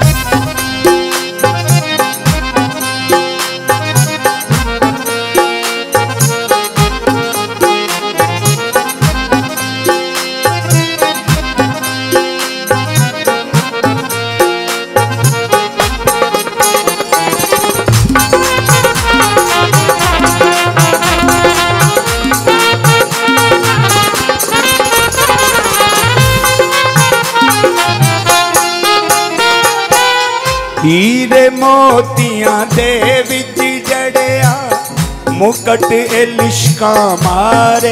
हीरे मोतियां दे विच जड़िया मुकट ए लिशका मारे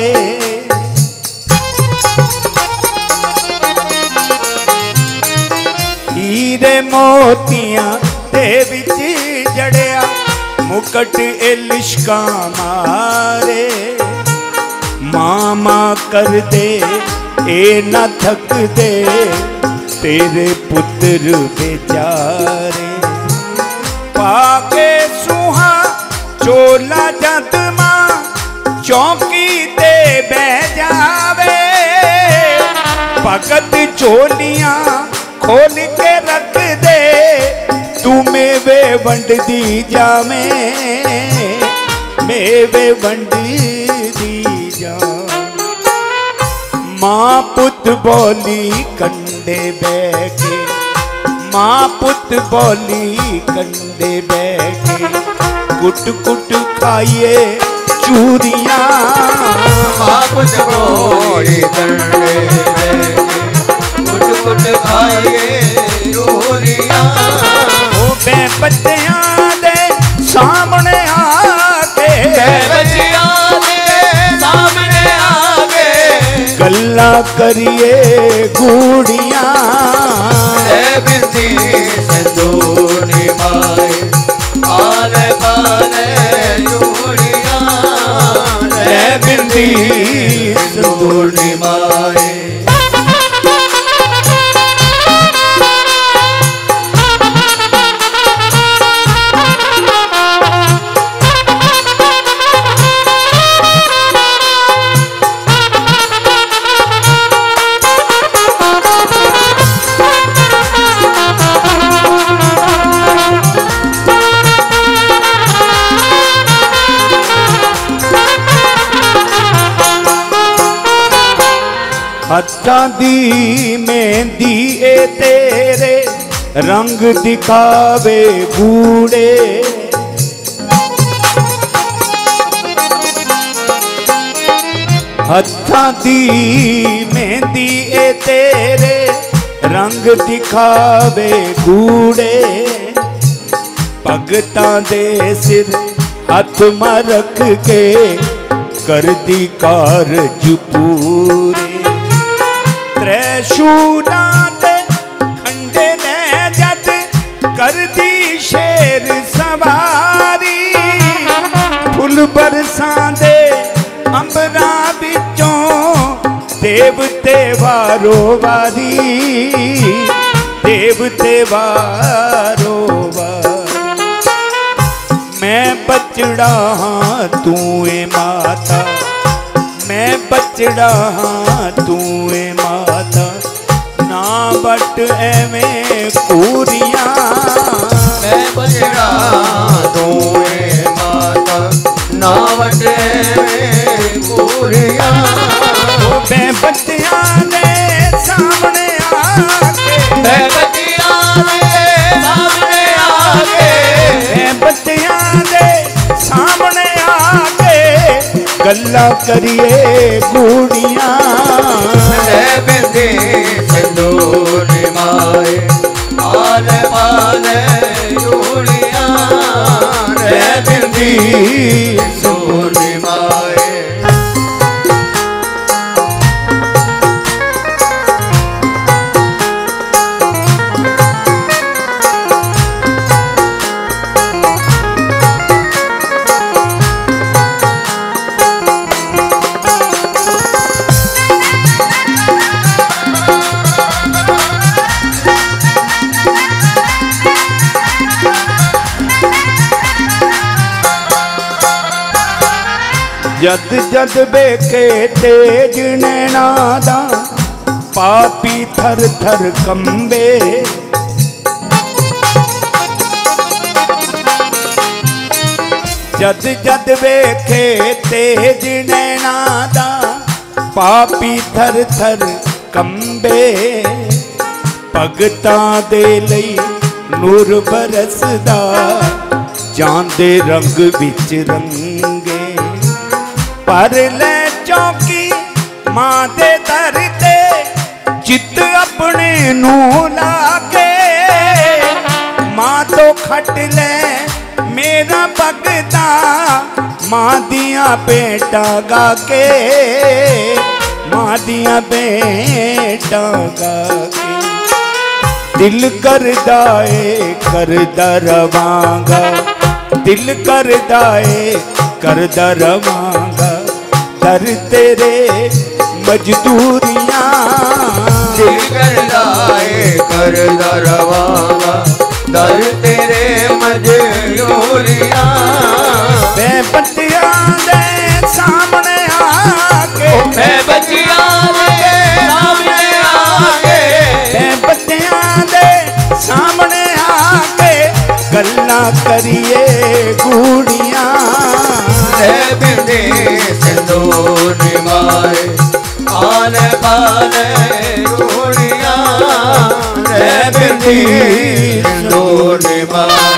हीरे मोतियां दे विच जड़िया मुकट ए लिशका मारे मामा कर दे ए न थक दे तेरे पुत्र बेचारे पाके सुहा चोला जत मां चौकी ते बह जावे भगत चोलियां खोल के रख दे तू मेवे वंड दी जावे मेवे वंड दी जा मां पुत बोली कंडे बैके मां पुत बोली कंडे बैके कुट कुट खाइए चूरियां मां पुत बोली कंडे बैके कुट कुट खाइए चूरियां ओ बे बच्चियां दे सामने आके बच्चियां दे सामने आके गल्ला करिए गूड़ियां ले बिंदी संदूरी माए आले पाले चूड़ियां ले बिंदी संदूरी माए हत्था दी मेहंदी ए तेरे रंग दिखावे बूढ़े हत्था दी मेहंदी ए तेरे रंग दिखावे बूढ़े भगतां दे सिर हथ मां रख के कर दी कारज पूरे त्रिशूला दे खंडे ने जद कर दी शेर सवारी फुल बरसां दे अंबरा बिचों ते देवते वारो वारी, देवते वारो वारी। मैं बचड़ा हाँ तू ए माता, मैं बचड़ा हाँ तू ए माता, ना बट एवें कूरियां। मैं बचड़ा तू ए माता, ना बट एवें कूरियां। मैं बच्चियां दे सामने आके, मैं बच्चियां दे सामने आके, मैं बच्चियां दे सामने आके गल्ला करिए गूड़ियां। रे बिंदी सिंदूर माए आले पाले चूड़ियां। रे बिंदी सिंदूर माए। जद जद बेके तेज नैना दा, पापी थर थर कंबे। जद जद बेके तेज नैना दा, पापी थर थर कंबे। भगतां दे लई नूर बरसदा, जांदे रंग विच रंगे। पर ले चौकी मां दे दर ते, चित अपने नू लाके। मां तो खट ले मेरा भगता, मां दिया बेटा गाके, मां दिया बेटा गाके। दिल करदा ए करदा रवांगा, दिल करदा ए करदा रवांगा, दर तेरे मजदूरियां। दिल करदा ए करदा रवांगा, दर तेरे मजदूरियां। मैं बच्चियां दे सामने आके, मैं बच्चियां दे सामने आके, मैं बच्चियां दे सामने आके गल्ला करिए गूड़ियां। रे बिंदी सिंदूर माए आले पाले चूड़ियां। रे बिंदी सिंदूर माए।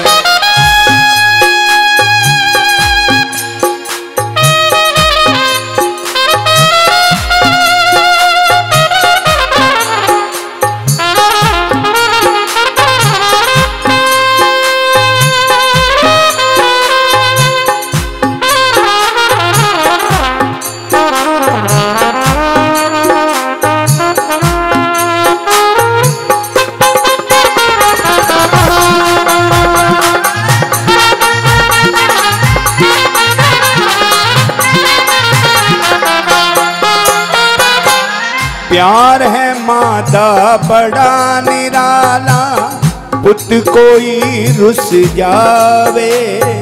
प्यार है मादा बड़ा निराला, पुत कोई रुस जावे।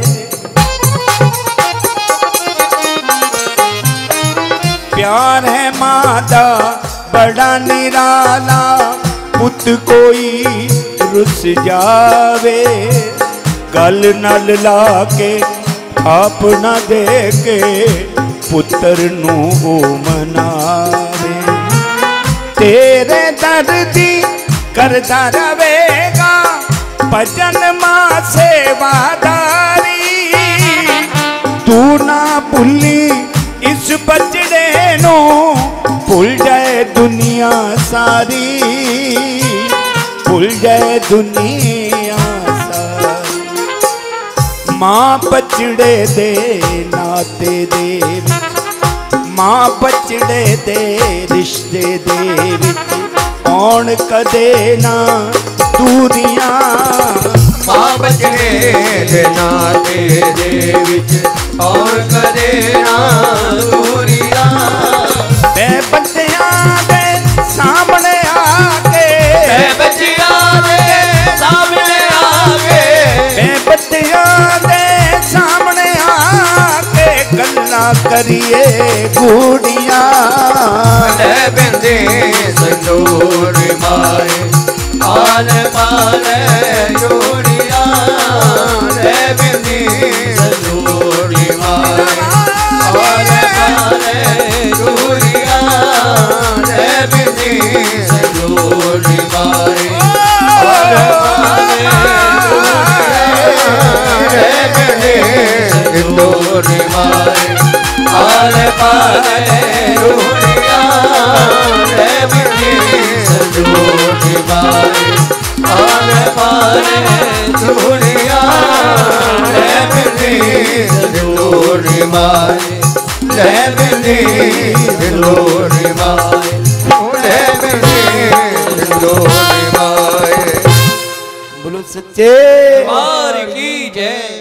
प्यार है मादा बड़ा निराला, पुत कोई रुस जावे। गल नल ला के आप न दे के, पुत्र नू मनावे। तेरे दर्दी करदा रवेगा, भजन मां सेवादारी। तू ना भुली इस बचड़े नो, भूल जाए दुनिया सारी, भूल जाए दुनिया सारी। मां बचड़े दे नाते दे विच, मां बचड़े दे रिश्ते दे विच औण कदे ना दूरियां। मां बचड़े दे नाते दे विच और कदे ना दूरियां। मैं बच्चियां जत्तियां दे सामने आके गल्ला करिए गूड़ियां ले बिंदी संदूर माए आल पाले जोड़िया ले बिंदी संदूर माए आल पाले जोड़िया ले बिंदी संदूर माए आल पाले जोड़िया ले बिंदी संदूर माए आल पाले जोड़िया ले बिंदी संदूर माए आल पाले जोड़िया ले बिंदी संदूर माए ले बिंदी संदूर माए ले बिंदी संदूर माए। बोलो सच्चे दरबार की जय।